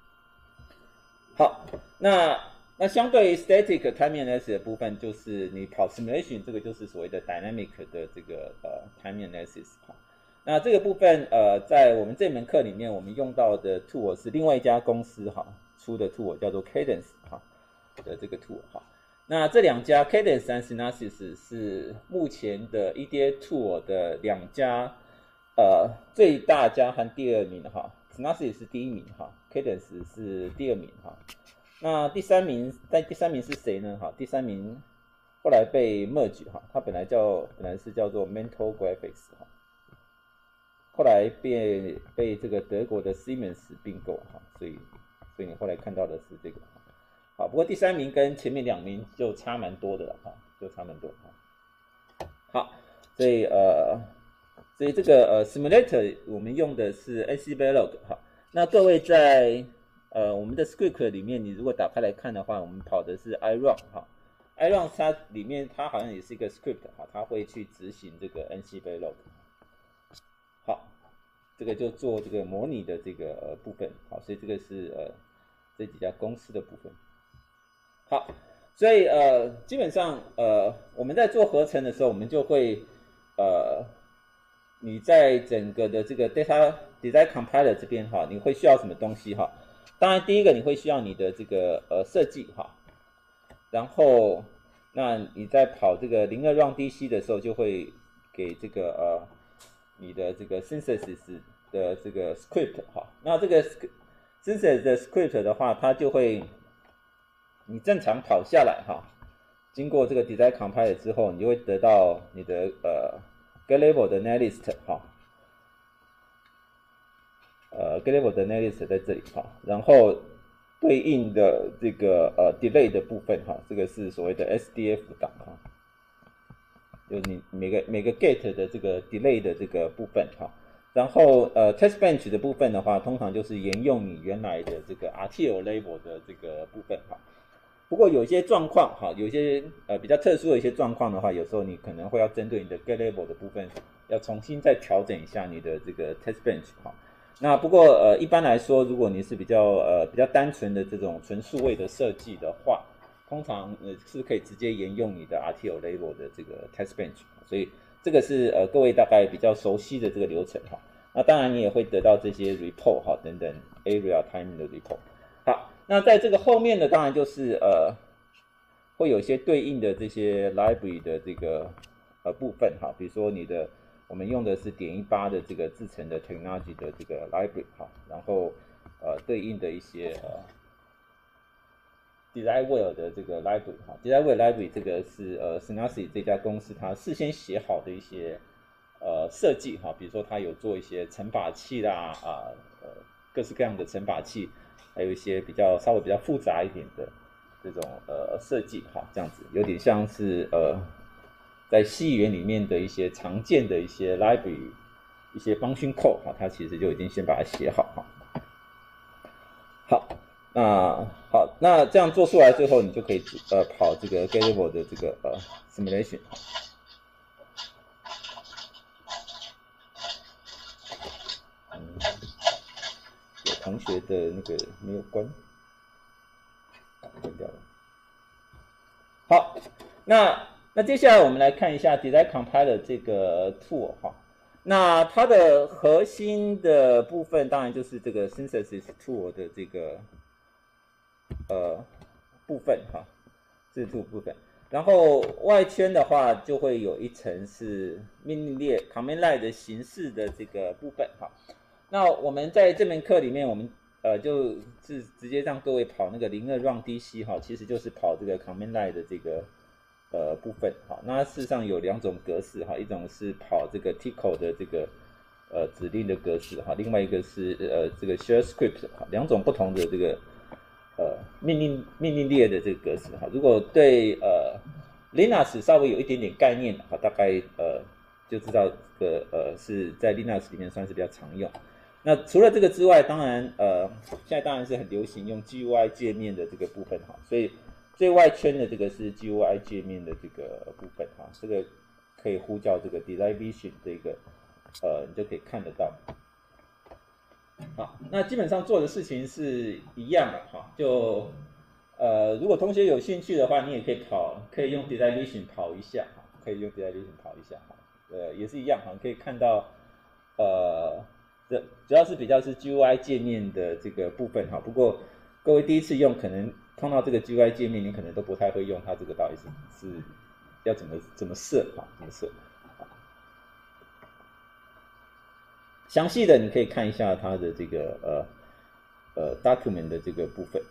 好，那相对于 Static Time Analysis 的部分，就是你跑 Simulation 这个就是所谓的 Dynamic 的这个Time Analysis 哈。那这个部分在我们这门课里面，我们用到的 tool 是另外一家公司哈出的 tool 叫做 Cadence 哈的这个 tool 哈。那这两家 Cadence 和 Synopsys 是目前的 EDA tool 的两家最大家和第二名哈 ，Synopsys 是第一名哈 ，Cadence 是第二名哈。那第三名是谁呢？哈，第三名后来被 merge 哈，它本来是叫做 Mental Graphics 哈，后来被这个德国的 Siemens 并购哈，所以你后来看到的是这个。好，不过第三名跟前面两名就差蛮多的了哈，就差蛮多哈。好，所以这个simulator 我们用的是 AC Verilog 哈。那各位在我们的 script 里面，你如果打开来看的话，我们跑的是 iRun 哈。iRun 它里面它好像也是一个 script 哈，它会去执行这个 AC Verilog。好，这个就做这个模拟的这个部分。好，所以这个是这几家公司的部分。好，所以基本上我们在做合成的时候，我们就会你在整个的这个 data design compiler 这边哈，你会需要什么东西哈？当然第一个你会需要你的这个设计哈，然后那你在跑这个02 run DC 的时候，就会给这个你的这个 synthesis 的这个 script 哈，那这个 synthesis 的 script 的话，它就会你正常跑下来哈，经过这个 design compiler 之后，你就会得到你的get level 的 netlist 哈，get level 的 netlist 在这里哈，然后对应的这个delay 的部分哈，这个是所谓的 SDF 档哈，就你每个 get 的这个 delay 的这个部分哈，然后test bench 的部分的话，通常就是沿用你原来的这个 RTL level 的这个部分哈。不过有些状况哈，有些比较特殊的一些状况的话，有时候你可能会要针对你的 get level 的部分，要重新再调整一下你的这个 test bench 哈。那不过一般来说，如果你是比较单纯的这种纯数位的设计的话，通常是可以直接沿用你的 RTL level 的这个 test bench， 所以这个是各位大概比较熟悉的这个流程哈。那当然你也会得到这些 report 哈等等 area time 的 report。好，那在这个后面呢，当然就是会有一些对应的这些 library 的这个部分哈，比如说我们用的是.18的这个制程的 technology 的这个 library 哈，然后对应的一些DesignWare 的这个 library 哈 ，DesignWare library 这个是Synopsys 这家公司它事先写好的一些设计哈，比如说它有做一些乘法器啦各式各样的乘法器。还有一些稍微比较复杂一点的这种设计哈，这样子有点像是在C语言里面的一些常见的一些 library 一些 function code 哈，它其实就已经先把它写好哈。好，那这样做出来之后，你就可以跑这个 get level 的这个simulation。同学的那个没有关掉了。好，那接下来我们来看一下 Design Compiler 这个 tool 哈。那它的核心的部分当然就是这个 Synthesis tool 的这个部分哈，这个 tool 部分。 然后外圈的话就会有一层是命令列 command line 的形式的这个部分哈。那我们在这门课里面，我们就是直接让各位跑那个02 run DC 哈，其实就是跑这个 command line 的这个部分哈。那事实上有2种格式哈，一种是跑这个 Tico 的这个指令的格式哈，另外一个是这个 shell script 哈，2种不同的这个命令列的这个格式哈。如果对Linux 稍微有一点点概念哈，大概就知道这个是在 Linux 里面算是比较常用。那除了这个之外，当然现在当然是很流行用 GUI 界面的这个部分哈，所以最外圈的这个是 GUI 界面的这个部分哈，这个可以呼叫这个 Design Vision 这个你就可以看得到。好，那基本上做的事情是一样的哈，就如果同学有兴趣的话，你也可以用 Design Vision 跑一下哈，可以用 Design Vision 跑一下哈，也是一样哈，可以看到主要是比较是 GUI 界面的这个部分哈，不过各位第一次用，可能碰到这个 GUI 界面，你可能都不太会用它这个到底是要怎么设哈，怎么设。详细的你可以看一下它的这个document 的这个部分。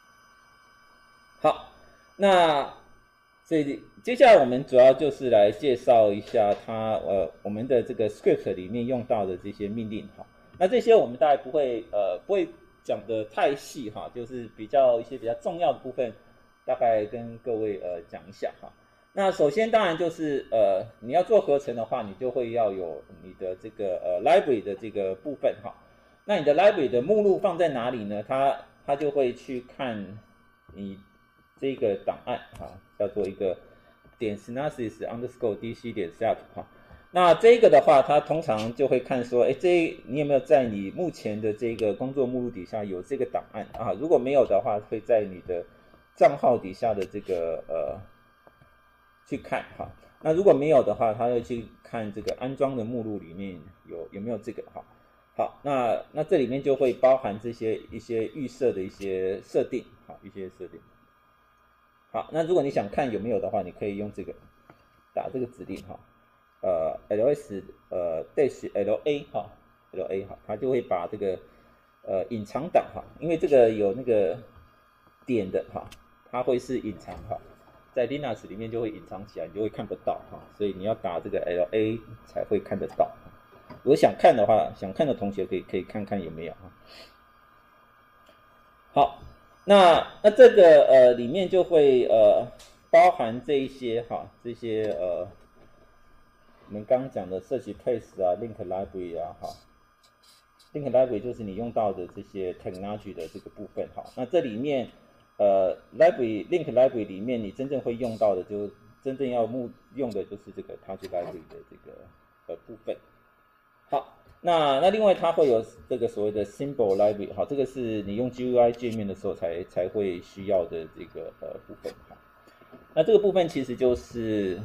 好，那所以接下来我们主要就是来介绍一下它我们的这个 script 里面用到的这些命令哈。那这些我们大概不会讲的太细哈，就是一些比较重要的部分，大概跟各位讲一下哈。那首先当然就是你要做合成的话，你就会要有你的这个library 的这个部分哈。那你的 library 的目录放在哪里呢？它就会去看你这个档案哈，叫做一个.synopsys underscore dc 点 self 哈。那这个的话，它通常就会看说，你有没有在你目前的这个工作目录底下有这个档案啊？如果没有的话，会在你的账号底下的这个去看哈。那如果没有的话，它会去看这个安装的目录里面有没有这个哈。好，那这里面就会包含一些预设的一些设定，好，一些设定。好，那如果你想看有没有的话，你可以用这个打这个指令哈。ls dash la 哈 la 哈，它就会把这个隐藏档哈，因为这个有那个点的哈，它会是隐藏哈，在 Linux 里面就会隐藏起来，你就会看不到哈，所以你要打这个 la 才会看得到。如果想看的话，想看的同学可以看看有没有哈。好，那这个里面就会包含这一些哈，这些我们刚刚讲的 search place 啊 ，link library 啊，哈 ，link library 就是你用到的这些 technology 的这个部分哈。那这里面link library 里面你真正会用到的，就真正要用的就是这个 target library 的这个部分。好，那另外它会有这个所谓的 symbol library 哈，这个是你用 GUI 界面的时候才会需要的这个部分哈。那这个部分其实就是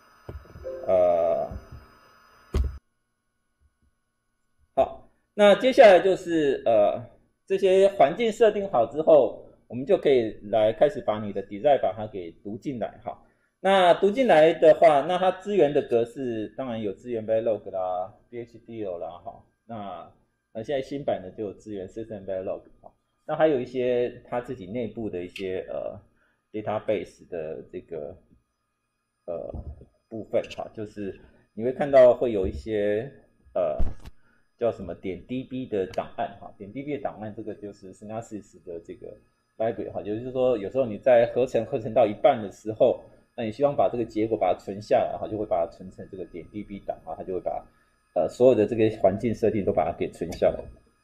好，那接下来就是这些环境设定好之后，我们就可以来开始把你的 design 把它给读进来哈。那读进来的话，那它支援的格式当然有支援 Verilog 啦、PHDL 啦哈。那现在新版的就有支援 System Verilog 哈。那还有一些它自己内部的一些database 的这个部分哈，就是你会看到会有一些叫什么.db 的档案哈，.db 的档案这个就是 Synopsys 的这个 library 哈，也就是说有时候你在合成到一半的时候，那你希望把这个结果把它存下来哈，就会把它存成这个.db 档啊，它就会把所有的这个环境设定都把它给存下来。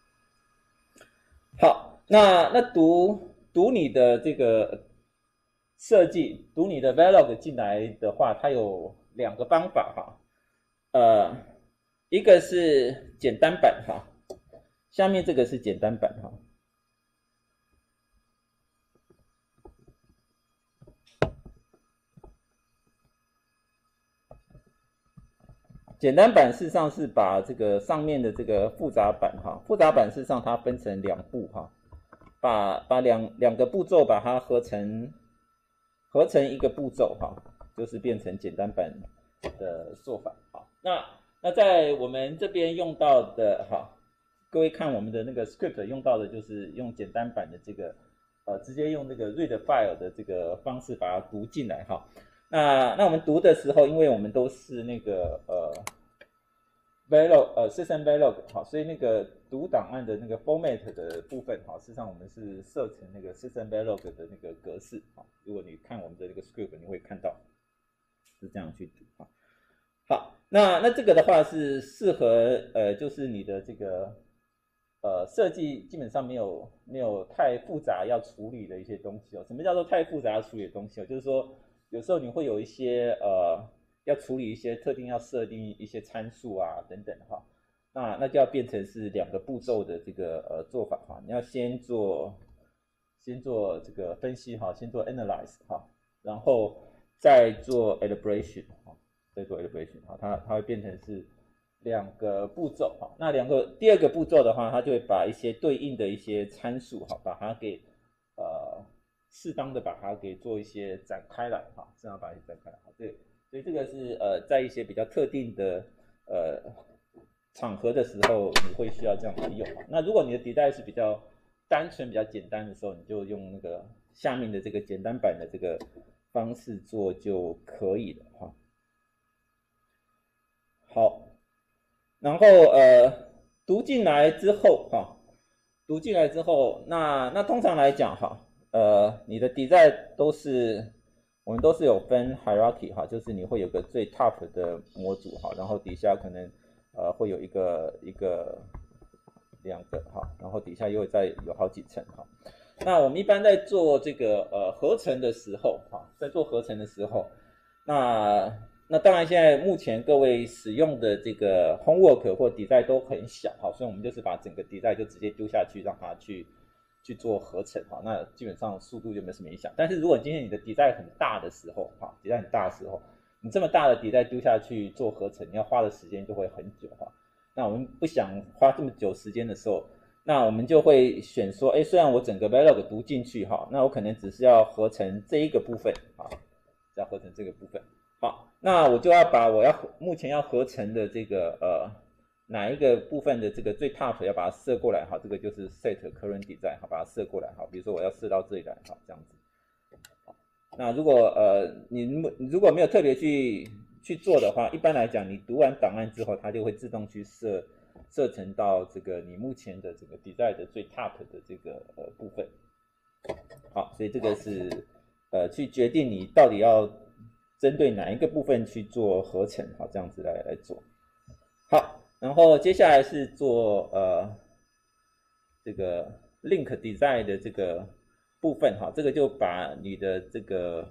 好，那读你的这个设计，读你的 Verilog 进来的话，它有2个方法哈，一个是简单版哈，下面这个是简单版哈。简单版事实上是把这个上面的这个复杂版哈，复杂版事实上它分成2步哈，把两个步骤把它合成合成一个步骤哈，就是变成简单版的做法。好，那在我们这边用到的哈，各位看我们的那个 script 用到的就是用简单版的这个直接用那个 read file 的这个方式把它读进来哈。那我们读的时候，因为我们都是那个Verilog system Verilog 好，所以那个读档案的那个 format 的部分哈，事实上我们是设成那个 system Verilog 的那个格式哈。如果你看我们的这个 script， 你会看到是这样去读哈。好，那这个的话是适合就是你的这个设计基本上没有太复杂要处理的一些东西哦。什么叫做太复杂要处理的东西哦？就是说有时候你会有一些要处理一些特定要设定一些参数啊等等哈，那就要变成是2个步骤的这个做法哈。你要先做这个分析哈，先做 analyze 哈，然后再做 elaboration 哈，再做 elaboration 哈，它会变成是2个步骤哈。那第2个步骤的话，它就会把一些对应的一些参数哈，把它给适当的把它给做一些展开来哈，适当把它展开来哈。对，所以这个是在一些比较特定的场合的时候，你会需要这样来用。那如果你的迭代是比较单纯、比较简单的时候，你就用那个下面的这个简单版的这个方式做就可以了哈。好，然后读进来之后哈，读进来之后，那通常来讲哈，你的design我们都是有分 hierarchy 哈，就是你会有个最 top 的模组哈，然后底下可能会有一个2个哈，然后底下又再有好几层哈。那我们一般在做这个合成的时候哈，在做合成的时候，那当然现在目前各位使用的这个 homework 或design都很小哈，所以我们就是把整个design就直接丢下去，让它去做合成哈，那基本上速度就没什么影响。但是如果今天你的design很大的时候哈，design很大的时候，你这么大的design丢下去做合成，你要花的时间就会很久哈。那我们不想花这么久时间的时候，那我们就会选说，虽然我整个 Verilog 读进去哈，那我可能只是要合成这一个部分啊，要合成这个部分。好，那我就要把目前要合成的这个哪一个部分的这个最 top 要把它设过来哈，这个就是 set current design 好，把它设过来好，比如说我要设到这里来好，这样子。那如果你如果没有特别去做的话，一般来讲，你读完档案之后，它就会自动去设成到这个你目前的这个 design 的最 top 的这个部分。好，所以这个是去决定你到底要针对哪一个部分去做合成，好，这样子来做。好，然后接下来是做这个 link design 的这个部分哈，这个就把你的这个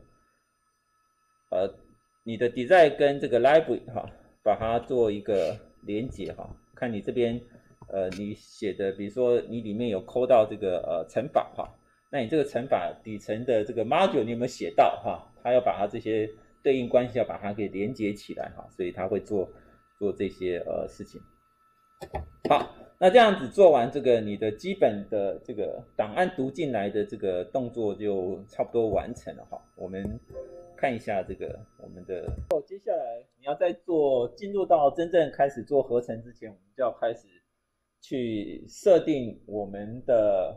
你的 design 跟这个 library 哈，把它做一个连接哈。看你这边你写的，比如说你里面有抠到这个乘法哈，那你这个乘法底层的这个 module 你有没有写到哈？它要把它这些对应关系要把它给连接起来哈，所以它会做这些事情。好，那这样子做完这个你的基本的这个档案读进来的这个动作就差不多完成了哈。我们看一下这个我们的接下来你要在进入到真正开始做合成之前，我们就要开始去设定我们的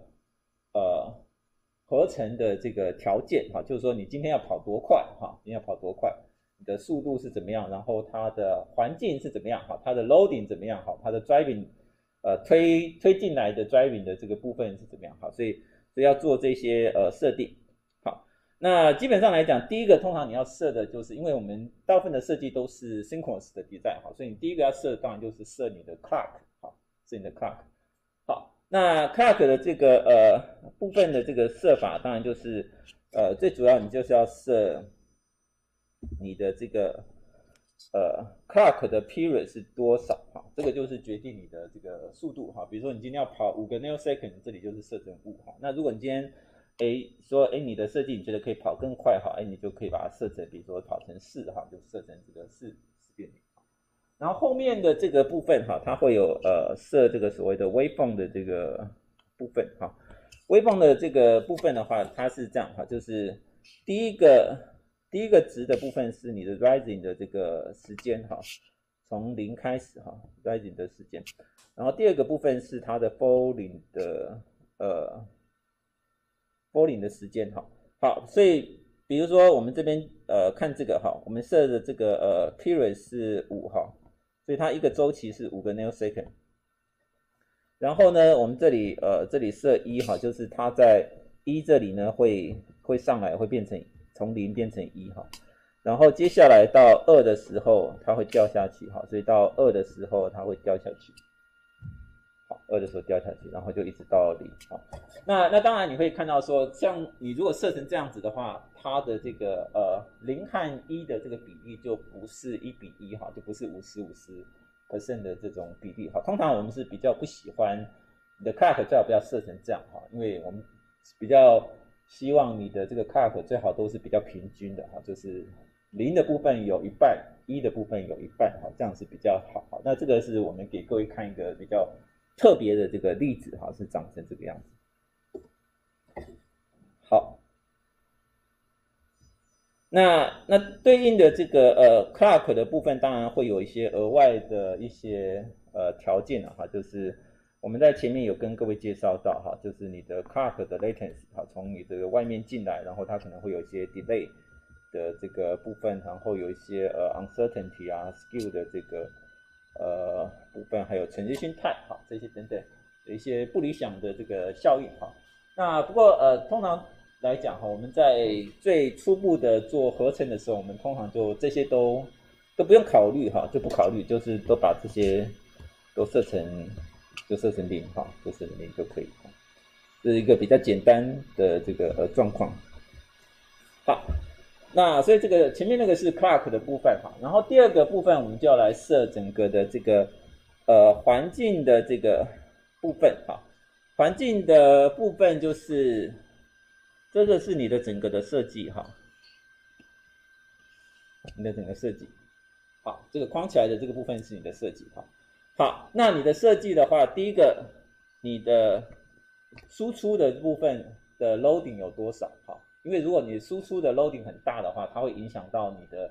合成的这个条件哈，就是说你今天要跑多快哈，今天要跑多快，你的速度是怎么样，然后它的环境是怎么样哈，它的 loading 怎么样哈，它的 driving 推进来的 driving 的这个部分是怎么样哈，所以要做这些设定。好，那基本上来讲，第一个通常你要设的就是，因为我们大部分的设计都是 synchronous 的 design 哈，所以你第一个要设的当然就是设你的 clock 好，设你的 clock。好，那 clock 的这个部分的这个设法，当然就是最主要你就是要设你的这个clock 的 period 是多少哈，这个就是决定你的这个速度哈。比如说你今天要跑5个 nanosecond， 这里就是设成5哈。那如果你今天说你的设计你觉得可以跑更快哈，你就可以把它设成，比如说跑成4哈，就设成这个4.0。然后后面的这个部分哈，它会有设这个所谓的 waveform 的这个部分哈。waveform 的这个部分的话，它是这样哈，就是第一个值的部分是你的 rising 的这个时间哈，从0开始哈 rising 的时间，然后第二个部分是它的 falling 的时间哈。好，所以比如说我们这边看这个哈，我们设的这个period 是5哈，所以它一个周期是5个 nanosecond。然后呢，我们这里设1哈，就是它在1这里呢会上来，会变成从0变成1哈。然后接下来到2的时候它会掉下去哈，所以到2的时候它会掉下去。好，2的时候掉下去，然后就一直到0好。那当然你会看到说，像你如果设成这样子的话，它的这个0和1的这个比例就不是1:1哈，就不是50%的这种比例哈。通常我们是比较不喜欢你的 clock 最好不要设成这样哈，因为我们比较希望你的这个 clock 最好都是比较平均的哈，就是0的部分有一半，1的部分有一半哈，这样是比较好。那这个是我们给各位看一个比较特别的这个例子哈，是长成这个样子。好，那对应的这个clock 的部分，当然会有一些额外的一些条件哈，就是我们在前面有跟各位介绍到哈，就是你的 clock 的 latency 哈，从你这个外面进来，然后它可能会有一些 delay 的这个部分，然后有一些uncertainty 啊 skew 的这个部分，还有 transition time 哈，这些等等的一些不理想的这个效应哈。那不过通常来讲哈，我们在最初步的做合成的时候，我们通常就这些都不用考虑哈，就不考虑，就是都把这些都设成0哈，就设成0就可以。这是一个比较简单的这个状况。好，那所以这个前面那个是 clock 的部分哈，然后第二个部分我们就要来设整个的这个环境的这个部分哈。环境的部分就是这个是你的整个的设计哈，你的整个设计。好，这个框起来的这个部分是你的设计哈。好，那你的设计的话，第一个你的输出的部分的 loading 有多少哈？因为如果你输出的 loading 很大的话，它会影响到你的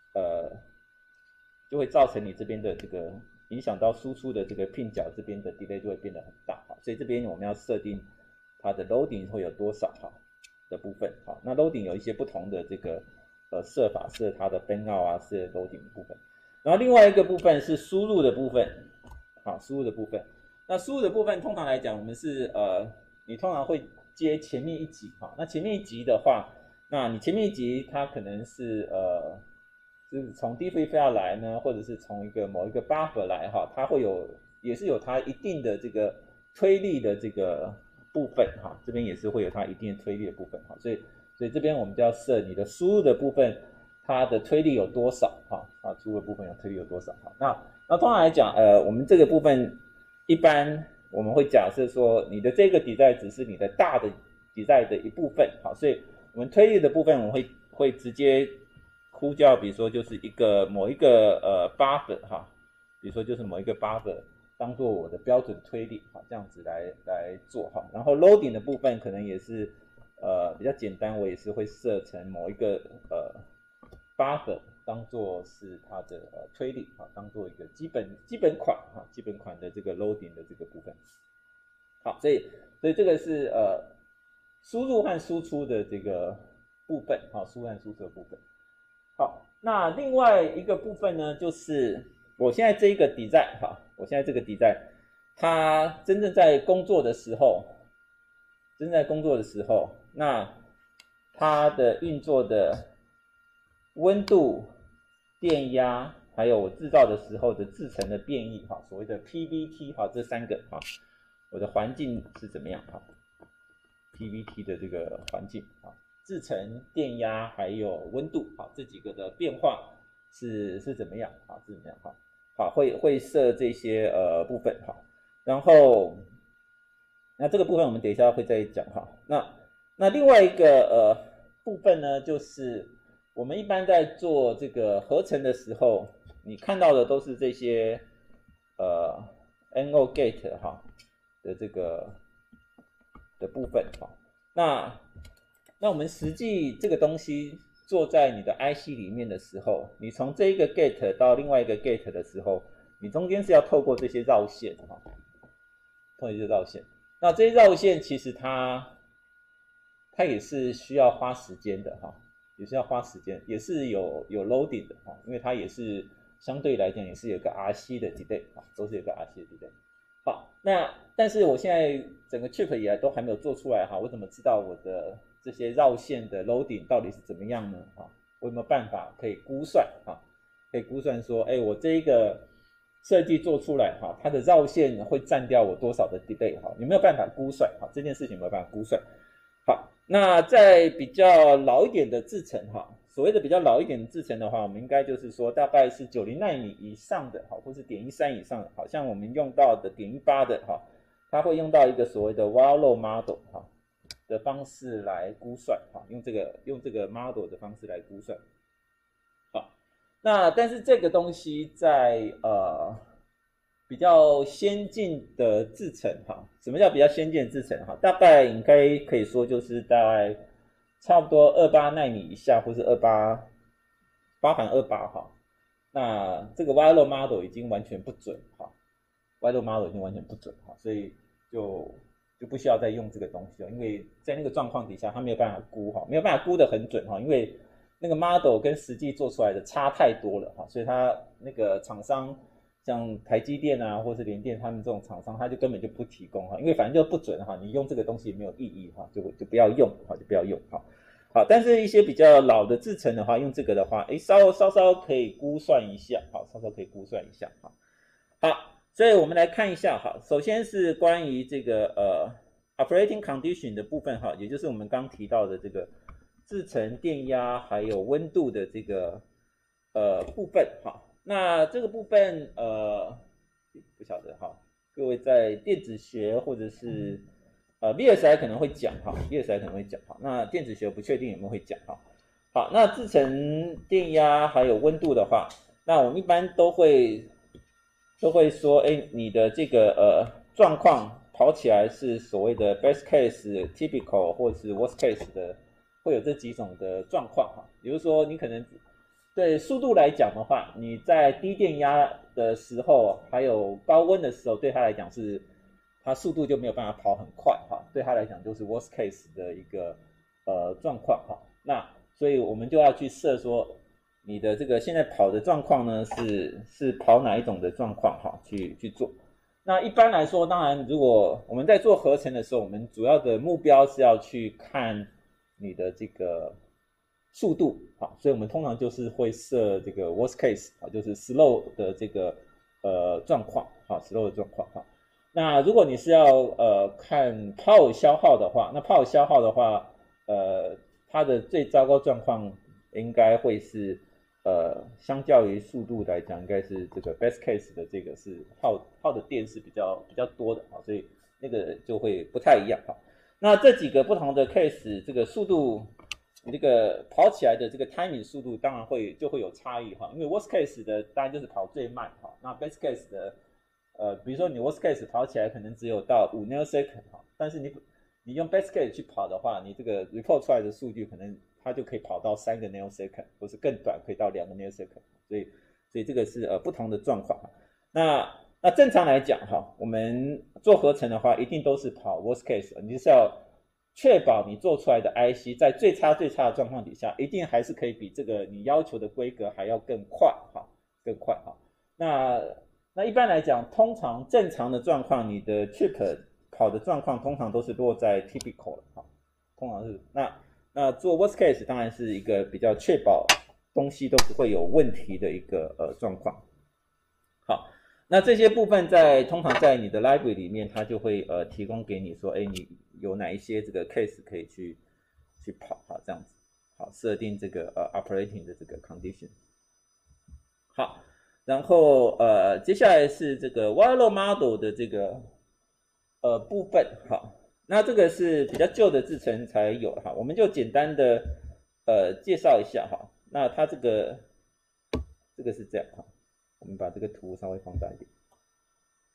就会造成你这边的这个影响到输出的这个 pin 角这边的 delay 就会变得很大哈。所以这边我们要设定它的 loading 会有多少哈的部分哈。那 loading 有一些不同的这个设法，设它的 fan out 啊，设 loading 的部分。然后另外一个部分是输入的部分，好，输入的部分。那输入的部分通常来讲，我们是你通常会接前面一级哈。那前面一级的话，那你前面一级它可能是是从 D3 飞要来呢，或者是从某一个 buffer 来哈，它会也是有它一定的这个推力的这个部分哈，这边也是会有它一定的推力的部分哈，所以这边我们就要设你的输入的部分，它的推力有多少哈输入的部分有推力有多少哈。那通常来讲，我们这个部分一般我们会假设说，你的这个底带只是你的大的底带的一部分好，所以我们推力的部分我们会直接呼叫，比如说就是某一个buffer 哈，比如说就是某一个 buffer 当做我的标准推力哈，这样子来做哈。然后 loading 的部分可能也是比较简单，我也是会设成某一个buffer 当做是它的推力哈，当做一个基本款哈，基本款的这个 loading 的这个部分。好，所以这个是输入和输出的这个部分哈，输入和输出的部分。好，那另外一个部分呢，就是我现在这一个底带哈，我现在这个底带，它真正在工作的时候，那它的运作的温度、电压，还有我制造的时候的制程的变异哈，所谓的 PVT 哈，这三个哈，我的环境是怎么样哈 ？PVT 的这个环境啊。制程、电压还有温度，好，这几个的变化是怎么样？好，是怎么样？好，会设这些部分哈，然后那这个部分我们等一下会再讲哈。那另外一个部分呢，就是我们一般在做这个合成的时候，你看到的都是这些NO gate 哈的这个的部分哈，那那我们实际这个东西做在你的 IC 里面的时候，你从这一个 gate 到另外一个 gate 的时候，你中间是要透过这些绕线哈，透过这些绕线。那这些绕线其实它也是需要花时间的哈，也是要花时间，也是有 loading 的哈，因为它也是相对来讲也是有个 RC 的 delay 啊，都是有个 RC 的 delay。好，那但是我现在整个 chip 也都还没有做出来哈，我怎么知道我的这些绕线的 loading 到底是怎么样呢？哈，我有没有办法可以估算哈？可以估算说，哎，我这一个设计做出来哈，它的绕线会占掉我多少的 delay 哈？有没有办法估算？哈，这件事情有没有办法估算？好，那在比较老一点的制程哈，所谓的比较老一点的制程的话，我们应该就是说大概是90奈米以上的哈，或是.13以上的，好像我们用到的.18的哈，它会用到一个所谓的 Wallow model 哈的方式来估算哈，用这个 model 的方式来估算。好，那但是这个东西在比较先进的制程哈，什么叫比较先进的制程哈？大概应该可以说就是大概差不多28奈米以下，或是28包含28哈。那这个 Wallow model 已经完全不准哈 ，Wallow model 已经完全不准哈，所以就不需要再用这个东西了，因为在那个状况底下，它没有办法估哈，没有办法估得很准哈，因为那个 model 跟实际做出来的差太多了哈，所以它那个厂商。像台积电啊，或是联电他们这种厂商，他就根本就不提供哈，因为反正就不准哈，你用这个东西也没有意义哈，就不要用哈，就不要用哈。好，但是一些比较老的制程的话，用这个的话，稍稍可以估算一下，好，稍稍可以估算一下哈。好，所以我们来看一下哈，首先是关于这个operating condition 的部分哈，也就是我们刚提到的这个制程、电压还有温度的这个部分哈。那这个部分不晓得哈，各位在电子学或者是BSI 可能会讲哈 ，BSI 可能会讲哈。那电子学不确定有没有会讲哈。好，那制程、电压还有温度的话，那我们一般都会说，哎，你的这个状况跑起来是所谓的 best case、typical 或者是 worst case 的，会有这几种的状况哈。比如说你可能对速度来讲的话，你在低电压的时候，还有高温的时候，对它来讲是它速度就没有办法跑很快哈，对它来讲就是 worst case 的一个状况哈。那所以我们就要去设说你的这个现在跑的状况呢是跑哪一种的状况哈，去做。那一般来说，当然如果我们在做合成的时候，我们主要的目标是要去看你的这个速度啊，所以我们通常就是会设这个 worst case 啊，就是 slow 的这个状况啊 slow 的状况哈。那如果你是要看 power 消耗的话，那 power 消耗的话，它的最糟糕状况应该会是相较于速度来讲，应该是这个 best case 的这个是耗的电是比较多的啊，所以那个就会不太一样哈。那这几个不同的 case， 这个速度。你这个跑起来的这个 timing 速度当然就会有差异哈，因为 worst case 的当然就是跑最慢哈，那 best case 的比如说你 worst case 跑起来可能只有到5 nanosecond 哈，但是你用 best case 去跑的话，你这个 report 出来的数据可能它就可以跑到3个 nanosecond， 或是更短可以到2个 nanosecond， 所以这个是不同的状况。那正常来讲哈，我们做合成的话，一定都是跑 worst case， 你就是要确保你做出来的 IC 在最差的状况底下，一定还是可以比这个你要求的规格还要更快哈，更快哈。那一般来讲，通常正常的状况，你的 chip 跑的状况通常都是落在 typical 了哈，通常是那做 worst case 当然是一个比较确保东西都不会有问题的一个状况。好。那这些部分通常在你的 library 里面，它就会提供给你说，哎，你有哪一些这个 case 可以去跑，好这样子，好设定这个operating 的这个 condition。好，然后接下来是这个 Wallow model 的这个部分，好，那这个是比较旧的制程才有哈，我们就简单的介绍一下哈。那它这个是这样哈。我们把这个图稍微放大一点。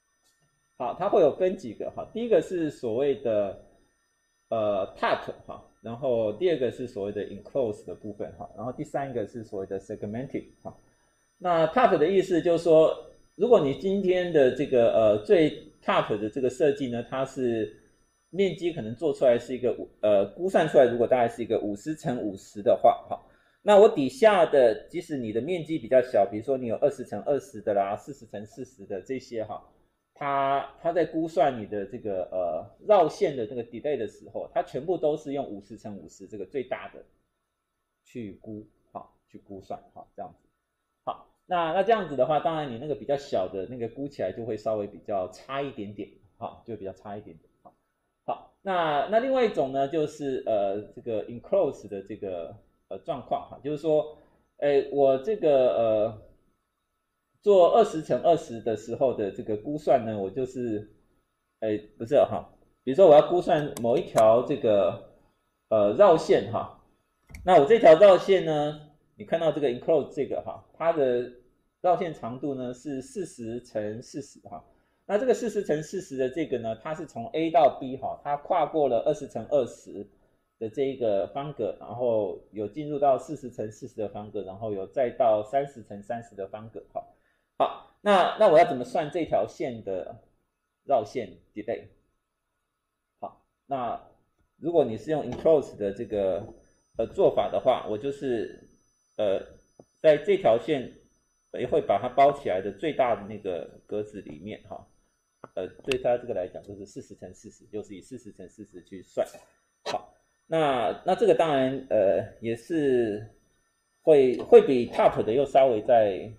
好，它会有分几个哈，第一个是所谓的type 哈然后第二个是所谓的 enclose 的部分哈，然后第三个是所谓的 segmented 哈。那 top 的意思就是说，如果你今天的这个最 top 的这个设计呢，它是面积可能做出来是一个估算出来如果大概是一个50×50的话哈，那我底下的即使你的面积比较小，比如说你有20×20的啦，40×40的这些哈，它在估算你的这个绕线的这个 delay 的时候，它全部都是用50×50这个最大的去估算好这样子。好，那这样子的话，当然你那个比较小的那个估起来就会稍微比较差一点点，好，就比较差一点点。好，那另外一种呢，就是这个 enclose 的这个状况哈，就是说，我这个做20×20的时候的这个估算呢，我就是不是哈，比如说我要估算某一条这个绕线哈，那我这条绕线呢，你看到这个 enclose 这个哈，它的绕线长度呢是40×40哈。那这个40×40的这个呢，它是从 A 到 B 哈，它跨过了20×20的这一个方格，然后有进入到40×40的方格，然后有再到30×30的方格哈。好，那我要怎么算这条线的绕线 delay？ 好，那如果你是用 enclose 的这个做法的话，我就是在这条线会把它包起来的最大的那个格子里面哈。对它这个来讲就是40×40，就是以40×40去算。好，那这个当然也是会比 top 的又稍微再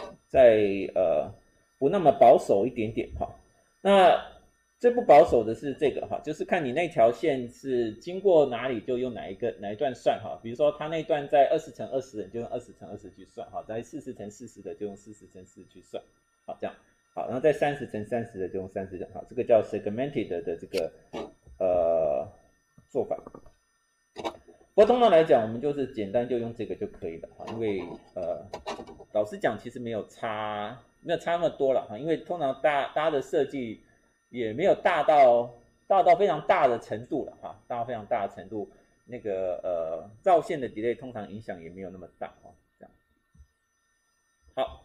不那么保守一点点哈。那最不保守的是这个哈，就是看你那条线是经过哪里就用哪一段算哈。比如说它那段在20×20的你就用20×20去算哈，在40×40的就用40×40去算，好这样。好，然后在30×30的就用30好，这个叫 segmented 的这个做法。不过通常来讲，我们就是简单就用这个就可以了哈，因为老实讲，其实没有差那么多了哈，因为通常大家的设计也没有大到非常大的程度了哈，大到非常大的程度，那个绕线的 delay 通常影响也没有那么大哈，这样。好。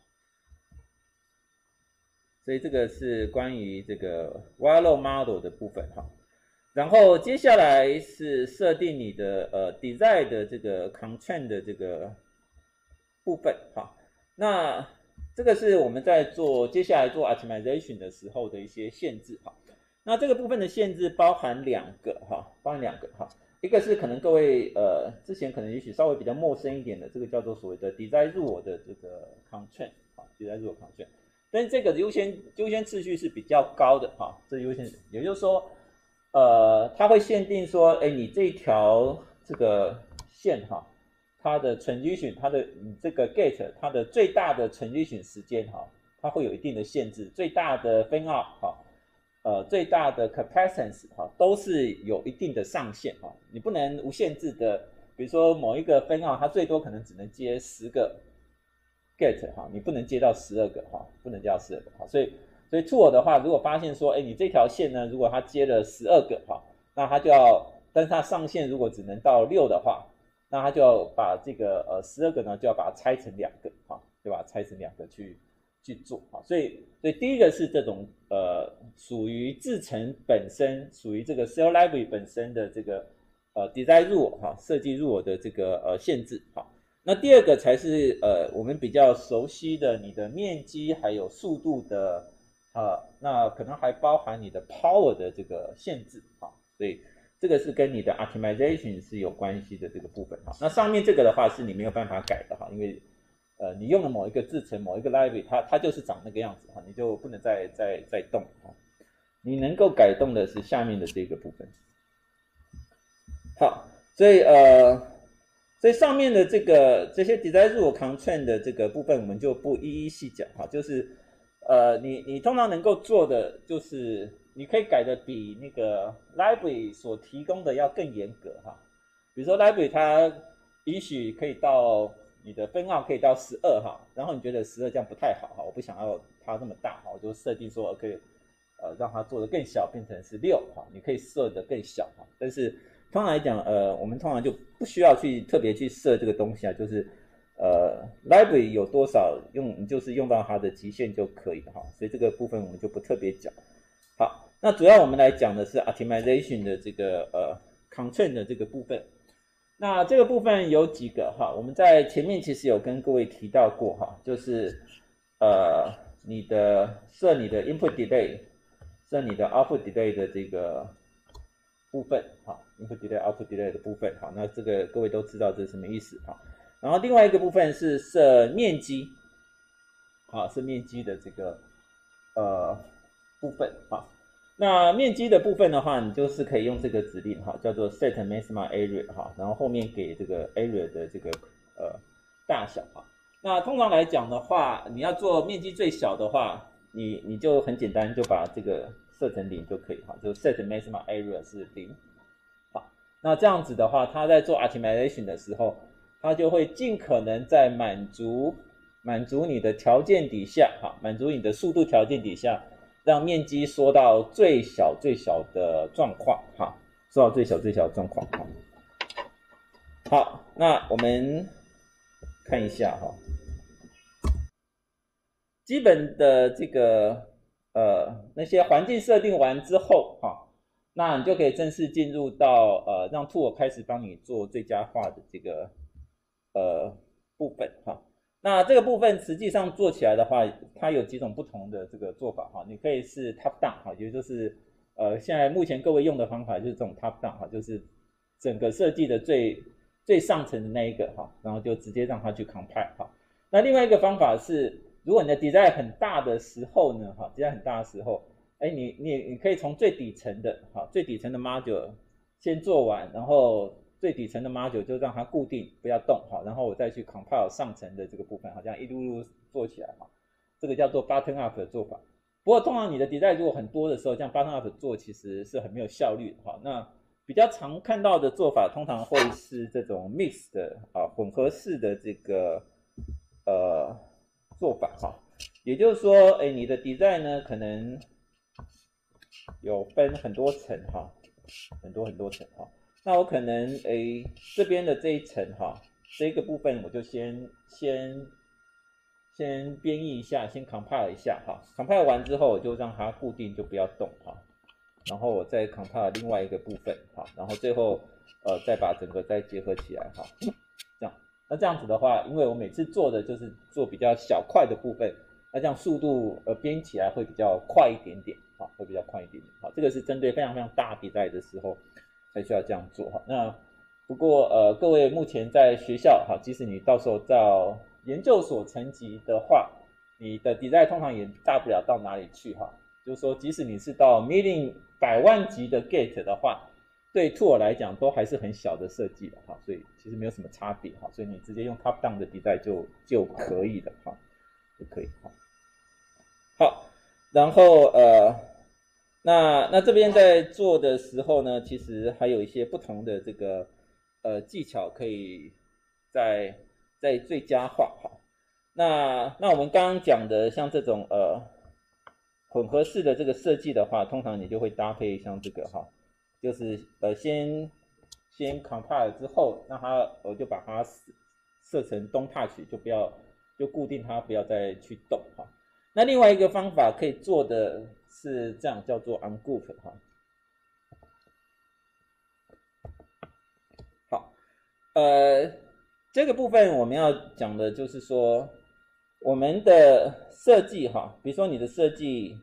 所以这个是关于这个 wireless model 的部分哈，然后接下来是设定你的design 的这个 constraint 的这个部分哈，那这个是我们在接下来做 optimization 的时候的一些限制哈，那这个部分的限制包含两个哈，一个是可能各位之前可能也许稍微比较陌生一点的，这个叫做所谓的 design rule 的这个 constraint 啊 ，design rule constraint。但是这个优先次序是比较高的哈，这优先，也就是说，它会限定说，你这一条这个线哈，它的 transition， 你这个 gate 它的最大的 transition 时间哈，它会有一定的限制，最大的 fan out 哈，最大的 capacitance 哈，都是有一定的上限哈，你不能无限制的，比如说某一个 fan out 它最多可能只能接10个。get 哈，你不能接到12个哈，不能接到12个哈，所以 tool 的话，如果发现说，你这条线呢，如果它接了12个哈，那它就要，但是它上限如果只能到6的话，那它就要把这个12个呢，就要把它拆成2个哈，对吧？拆成2个去做哈，所以第一个是这种属于制程本身，属于这个 cell library 本身的这个design rule 哈，设计 rule 的这个限制哈。那第二个才是我们比较熟悉的你的面积还有速度的那可能还包含你的 power 的这个限制啊，所以这个是跟你的 optimization 是有关系的这个部分哈。那上面这个的话是你没有办法改的哈，因为你用了某一个制程某一个 library 它就是长那个样子哈，你就不能再动哈。你能够改动的是下面的这个部分。好，所以上面的这些 design rule constraint 的这个部分，我们就不一一细讲哈。就是你通常能够做的，就是你可以改的比那个 library 所提供的要更严格哈。比如说 library 它允许可以到你的分号可以到12哈，然后你觉得12这样不太好哈，我不想要它这么大哈，我就设定说可以让它做的更小，变成是6哈，你可以设的更小哈，但是通常来讲，我们通常就不需要去特别去设这个东西啊，就是library 有多少用，你就是用到它的极限就可以了哈。所以这个部分我们就不特别讲。好，那主要我们来讲的是 optimization 的这个constraint 的这个部分。那这个部分有几个哈，我们在前面其实有跟各位提到过哈，就是设你的 input delay， 设你的 output delay 的这个部分哈 ，input delay、output delay 的部分好，那这个各位都知道这是什么意思哈。然后另外一个部分是设面积，好，设面积的这个部分哈。那面积的部分的话，你就是可以用这个指令哈，叫做 set maximum area 哈，然后后面给这个 area 的这个大小哈。那通常来讲的话，你要做面积最小的话，你就很简单，就把这个设成0就可以哈，就 set maximum area 是0。好，那这样子的话，它在做 optimization 的时候，它就会尽可能在满足你的条件底下哈，满足你的速度条件底下。让面积缩到最小的状况哈，缩到最小的状况哈。好，那我们看一下哈，基本的这个那些环境设定完之后哈，那你就可以正式进入到让 tool 开始帮你做最佳化的这个部分哈。那这个部分实际上做起来的话，它有几种不同的这个做法哈。你可以是 top down 哈，也就是现在目前各位用的方法就是这种 top down 哈，就是整个设计的最上层的那一个哈，然后就直接让它去 compile 哈。那另外一个方法是，如果你的 design 很大的时候呢，哈 ，design 很大的时候，你可以从最底层的 module 先做完，然后最底层的 module 就让它固定，不要动哈，然后我再去 compile 上层的这个部分，好像一路做起来哈，这个叫做 bottom up 的做法。不过通常你的 design 如果很多的时候，这样 bottom up 做其实是很没有效率的哈。那比较常看到的做法，通常会是这种 mix 的混合式的这个做法哈。也就是说，你的 design 呢可能有分很多层哈，很多层哈。那我可能这边的这一层哈，这个部分我就先编译一下，先 compile 一下哈。compile 完之后，我就让它固定，就不要动哈。然后我再 compile 另外一个部分哈，然后最后再把整个再结合起来哈。这样，那这样子的话，因为我每次做的就是做比较小块的部分，那这样速度编起来会比较快一点点哈，会比较快一点点。好，这个是针对非常非常大比例的时候才需要这样做哈。那不过各位目前在学校哈，即使你到时候到研究所层级的话，你的 design 通常也大不了到哪里去哈。就是说，即使你是到 million 百万级的 gate 的话，对 tool 来讲都还是很小的设计了哈，所以其实没有什么差别哈。所以你直接用 top down 的 design 就可以了哈，就可以哈。好，然后那这边在做的时候呢，其实还有一些不同的这个技巧可以在最佳化哈。那我们刚刚讲的像这种混合式的这个设计的话，通常你就会搭配像这个哈，就是先 compile 之后，我就把它设成 don't touch， 就固定它，不要再去动哈。那另外一个方法可以做的是这样，叫做 ungroup 哈。好，这个部分我们要讲的就是说，我们的设计哈，比如说你的设计，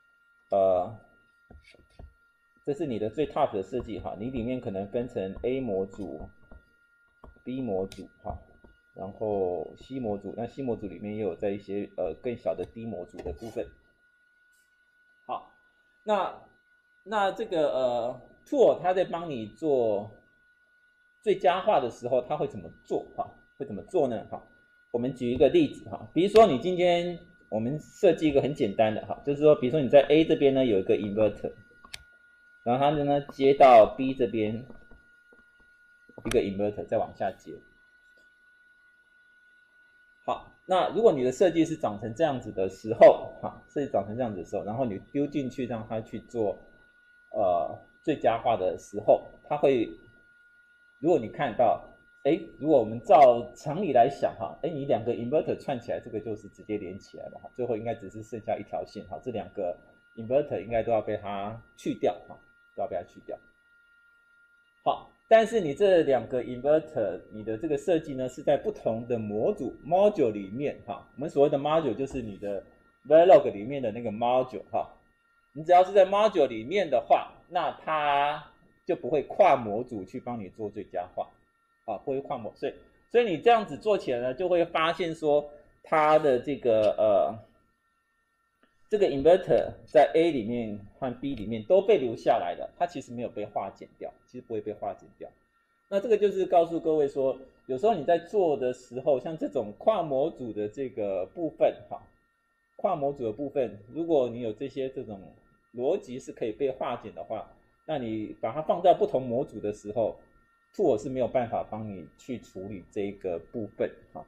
这是你的最 top 的设计哈，你里面可能分成 A 模组、B 模组哈，然后 C 模组，那 C 模组里面也有在一些更小的 D 模组的部分。好，那这个tool 它在帮你做最佳化的时候，它会怎么做哈？会怎么做呢？哈，我们举一个例子哈，比如说你今天我们设计一个很简单的哈，就是说，比如说你在 A 这边呢有一个 inverter， 然后它呢接到 B 这边一个 inverter， 再往下接。好，那如果你的设计是长成这样子的时候，哈，设计长成这样子的时候，然后你丢进去让它去做最佳化的时候，它会如果你看到，如果我们照常理来想哈，你两个 inverter 串起来，这个就是直接连起来了哈，最后应该只是剩下一条线哈，这两个 inverter 应该都要被它去掉哈，都要被它去掉。好，但是你这两个 inverter， 你的这个设计呢是在不同的模组 module 里面哈，我们所谓的 module 就是你的 Verilog 里面的那个 module 哈，你只要是在 module 里面的话，那它就不会跨模组去帮你做最佳化。不会跨模，所以你这样子做起来呢，就会发现说它的这个inverter在 A 里面和 B 里面都被留下来的，它其实没有被化简掉，其实不会被化简掉。那这个就是告诉各位说，有时候你在做的时候，像这种跨模组的这个部分，跨模组的部分，如果你有这种逻辑是可以被化简的话，那你把它放在不同模组的时候，Tool 是没有办法帮你去处理这个部分哈。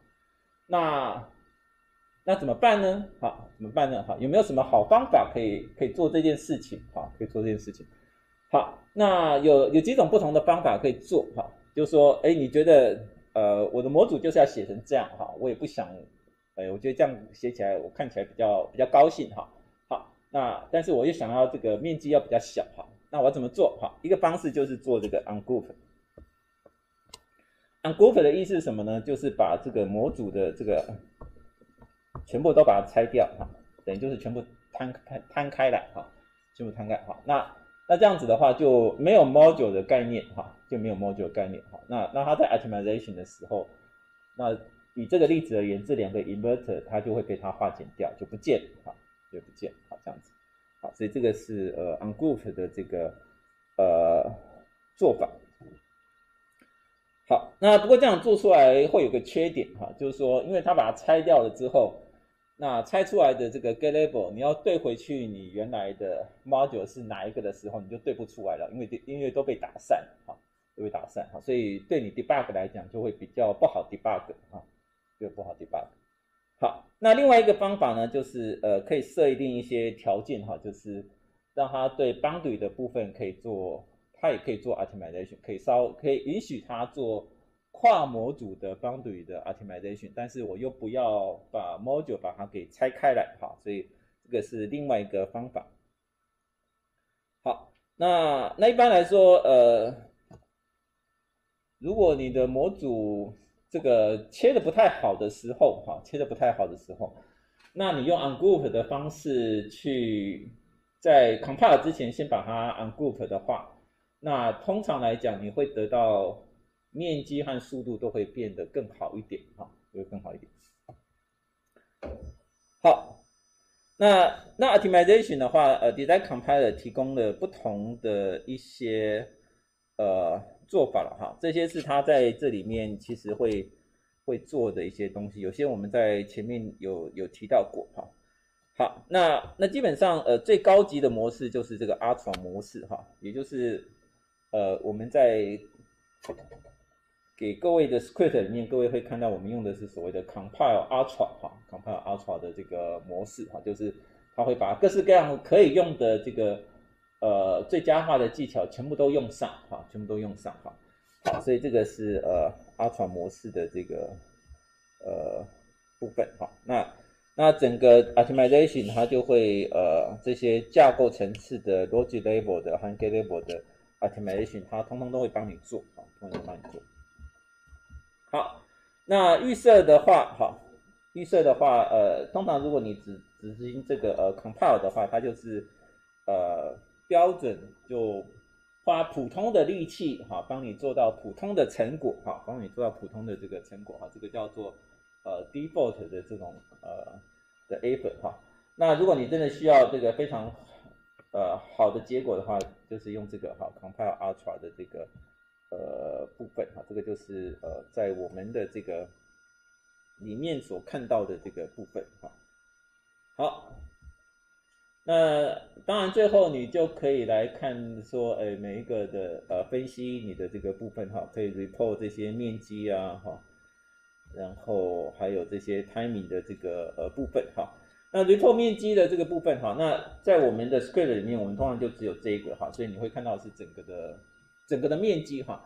那怎么办呢？怎么办呢？有没有什么好方法可以做这件事情？可以做这件事情。好，那有几种不同的方法可以做哈，就是说，你觉得我的模组就是要写成这样哈，我也不想，我觉得这样写起来我看起来比较高兴哈。好，那但是我又想要这个面积要比较小哈，那我要怎么做？一个方式就是做这个 ungroup。ungroup 的意思是什么呢？就是把这个模组的这个全部都把它拆掉哈，等于就是全部摊开来哈，全部摊开哈。那这样子的话就没有 module 的概念哈，就没有 module 的概念哈。那它在 optimization 的时候，那以这个例子而言，这两个 inverter 它就会被它化简掉，就不见哈，就不见好这样子。好，所以这个是ungroup 的这个做法。好，那不过这样做出来会有个缺点哈，就是说，因为它把它拆掉了之后，那拆出来的这个 get label 你要对回去你原来的 module 是哪一个的时候，你就对不出来了，因为都被打散哈，都被打散哈，所以对你 debug 来讲就会比较不好 debug 哈，就不好 debug。好，那另外一个方法呢，就是可以设定一些条件哈，就是让它对 boundary 的部分可以做。它也可以做 optimization， 可以允许它做跨模组的 boundary 的 optimization， 但是我又不要把 module 把它给拆开来，好，所以这个是另外一个方法。好，那一般来说，如果你的模组这个切的不太好的时候，那你用 ungroup 的方式去在 compile 之前先把它 ungroup 的话，那通常来讲，你会得到面积和速度都会变得更好一点，会更好一点。好，那 optimization 的话，Design Compiler 提供了不同的一些做法了哈，这些是它在这里面其实会做的一些东西，有些我们在前面有提到过哈。好，那基本上最高级的模式就是这个 Ultra 模式哈，也就是我们在给各位的 script 里面，各位会看到我们用的是所谓的 compile ultra 哈 ，compile ultra 的这个模式哈，就是它会把各式各样可以用的这个最佳化的技巧全部都用上哈，全部都用上哈。好，所以这个是ultra 模式的这个部分哈。那整个 optimization 它就会这些架构层次的 logic level 的和 gate level 的 optimization 它通通都会帮你做，通通都帮你做。好，那预设的话，通常如果你只执行这个compile 的话，它就是标准就花普通的力气帮你做到普通的成果帮你做到普通的这个成果这个叫做default 的这种的 effort 那如果你真的需要这个非常好的结果的话，就是用这个compile ultra 的这个部分这个就是在我们的这个里面所看到的这个部分好，那当然最后你就可以来看说每一个的分析你的这个部分可以 report 这些面积啊然后还有这些 timing 的这个部分那 report 面积的这个部分那在我们的 script 里面我们通常就只有这一个所以你会看到是整个的面积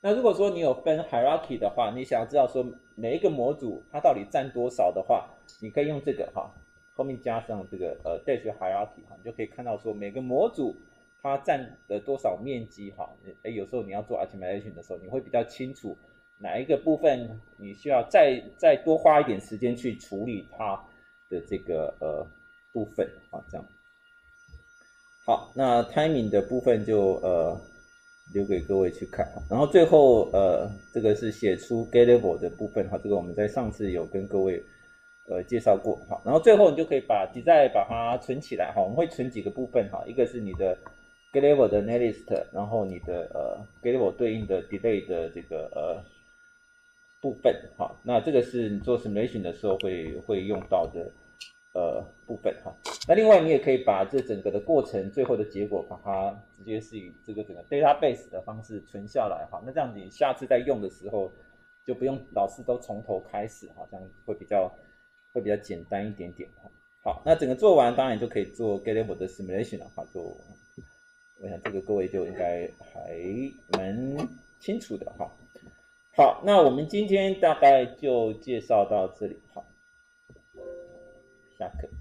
那如果说你有分 hierarchy 的话，你想要知道说每一个模组它到底占多少的话，你可以用这个哈，后面加上这个dash hierarchy 哈，你就可以看到说每个模组它占了多少面积哈。有时候你要做 optimization 的时候，你会比较清楚哪一个部分你需要再多花一点时间去处理它的这个部分啊，这样。好，那 timing 的部分就留给各位去看。然后最后这个是写出 get level 的部分哈，这个我们在上次有跟各位介绍过。好，然后最后你就可以再把它存起来哈。我们会存几个部分哈，一个是你的 get level 的 netlist， 然后你的get level 对应的 delay 的这个部分哈。那这个是你做 simulation 的时候会用到的部分哈。那另外你也可以把这整个的过程最后的结果把它直接是以这个整个 database 的方式存下来哈。那这样你下次在用的时候就不用老是都从头开始哈，这样会比较简单一点点哈。好，那整个做完当然就可以做 get level 的 simulation 了哈。我想这个各位就应该还蛮清楚的哈。好，那我们今天大概就介绍到这里哈，下课。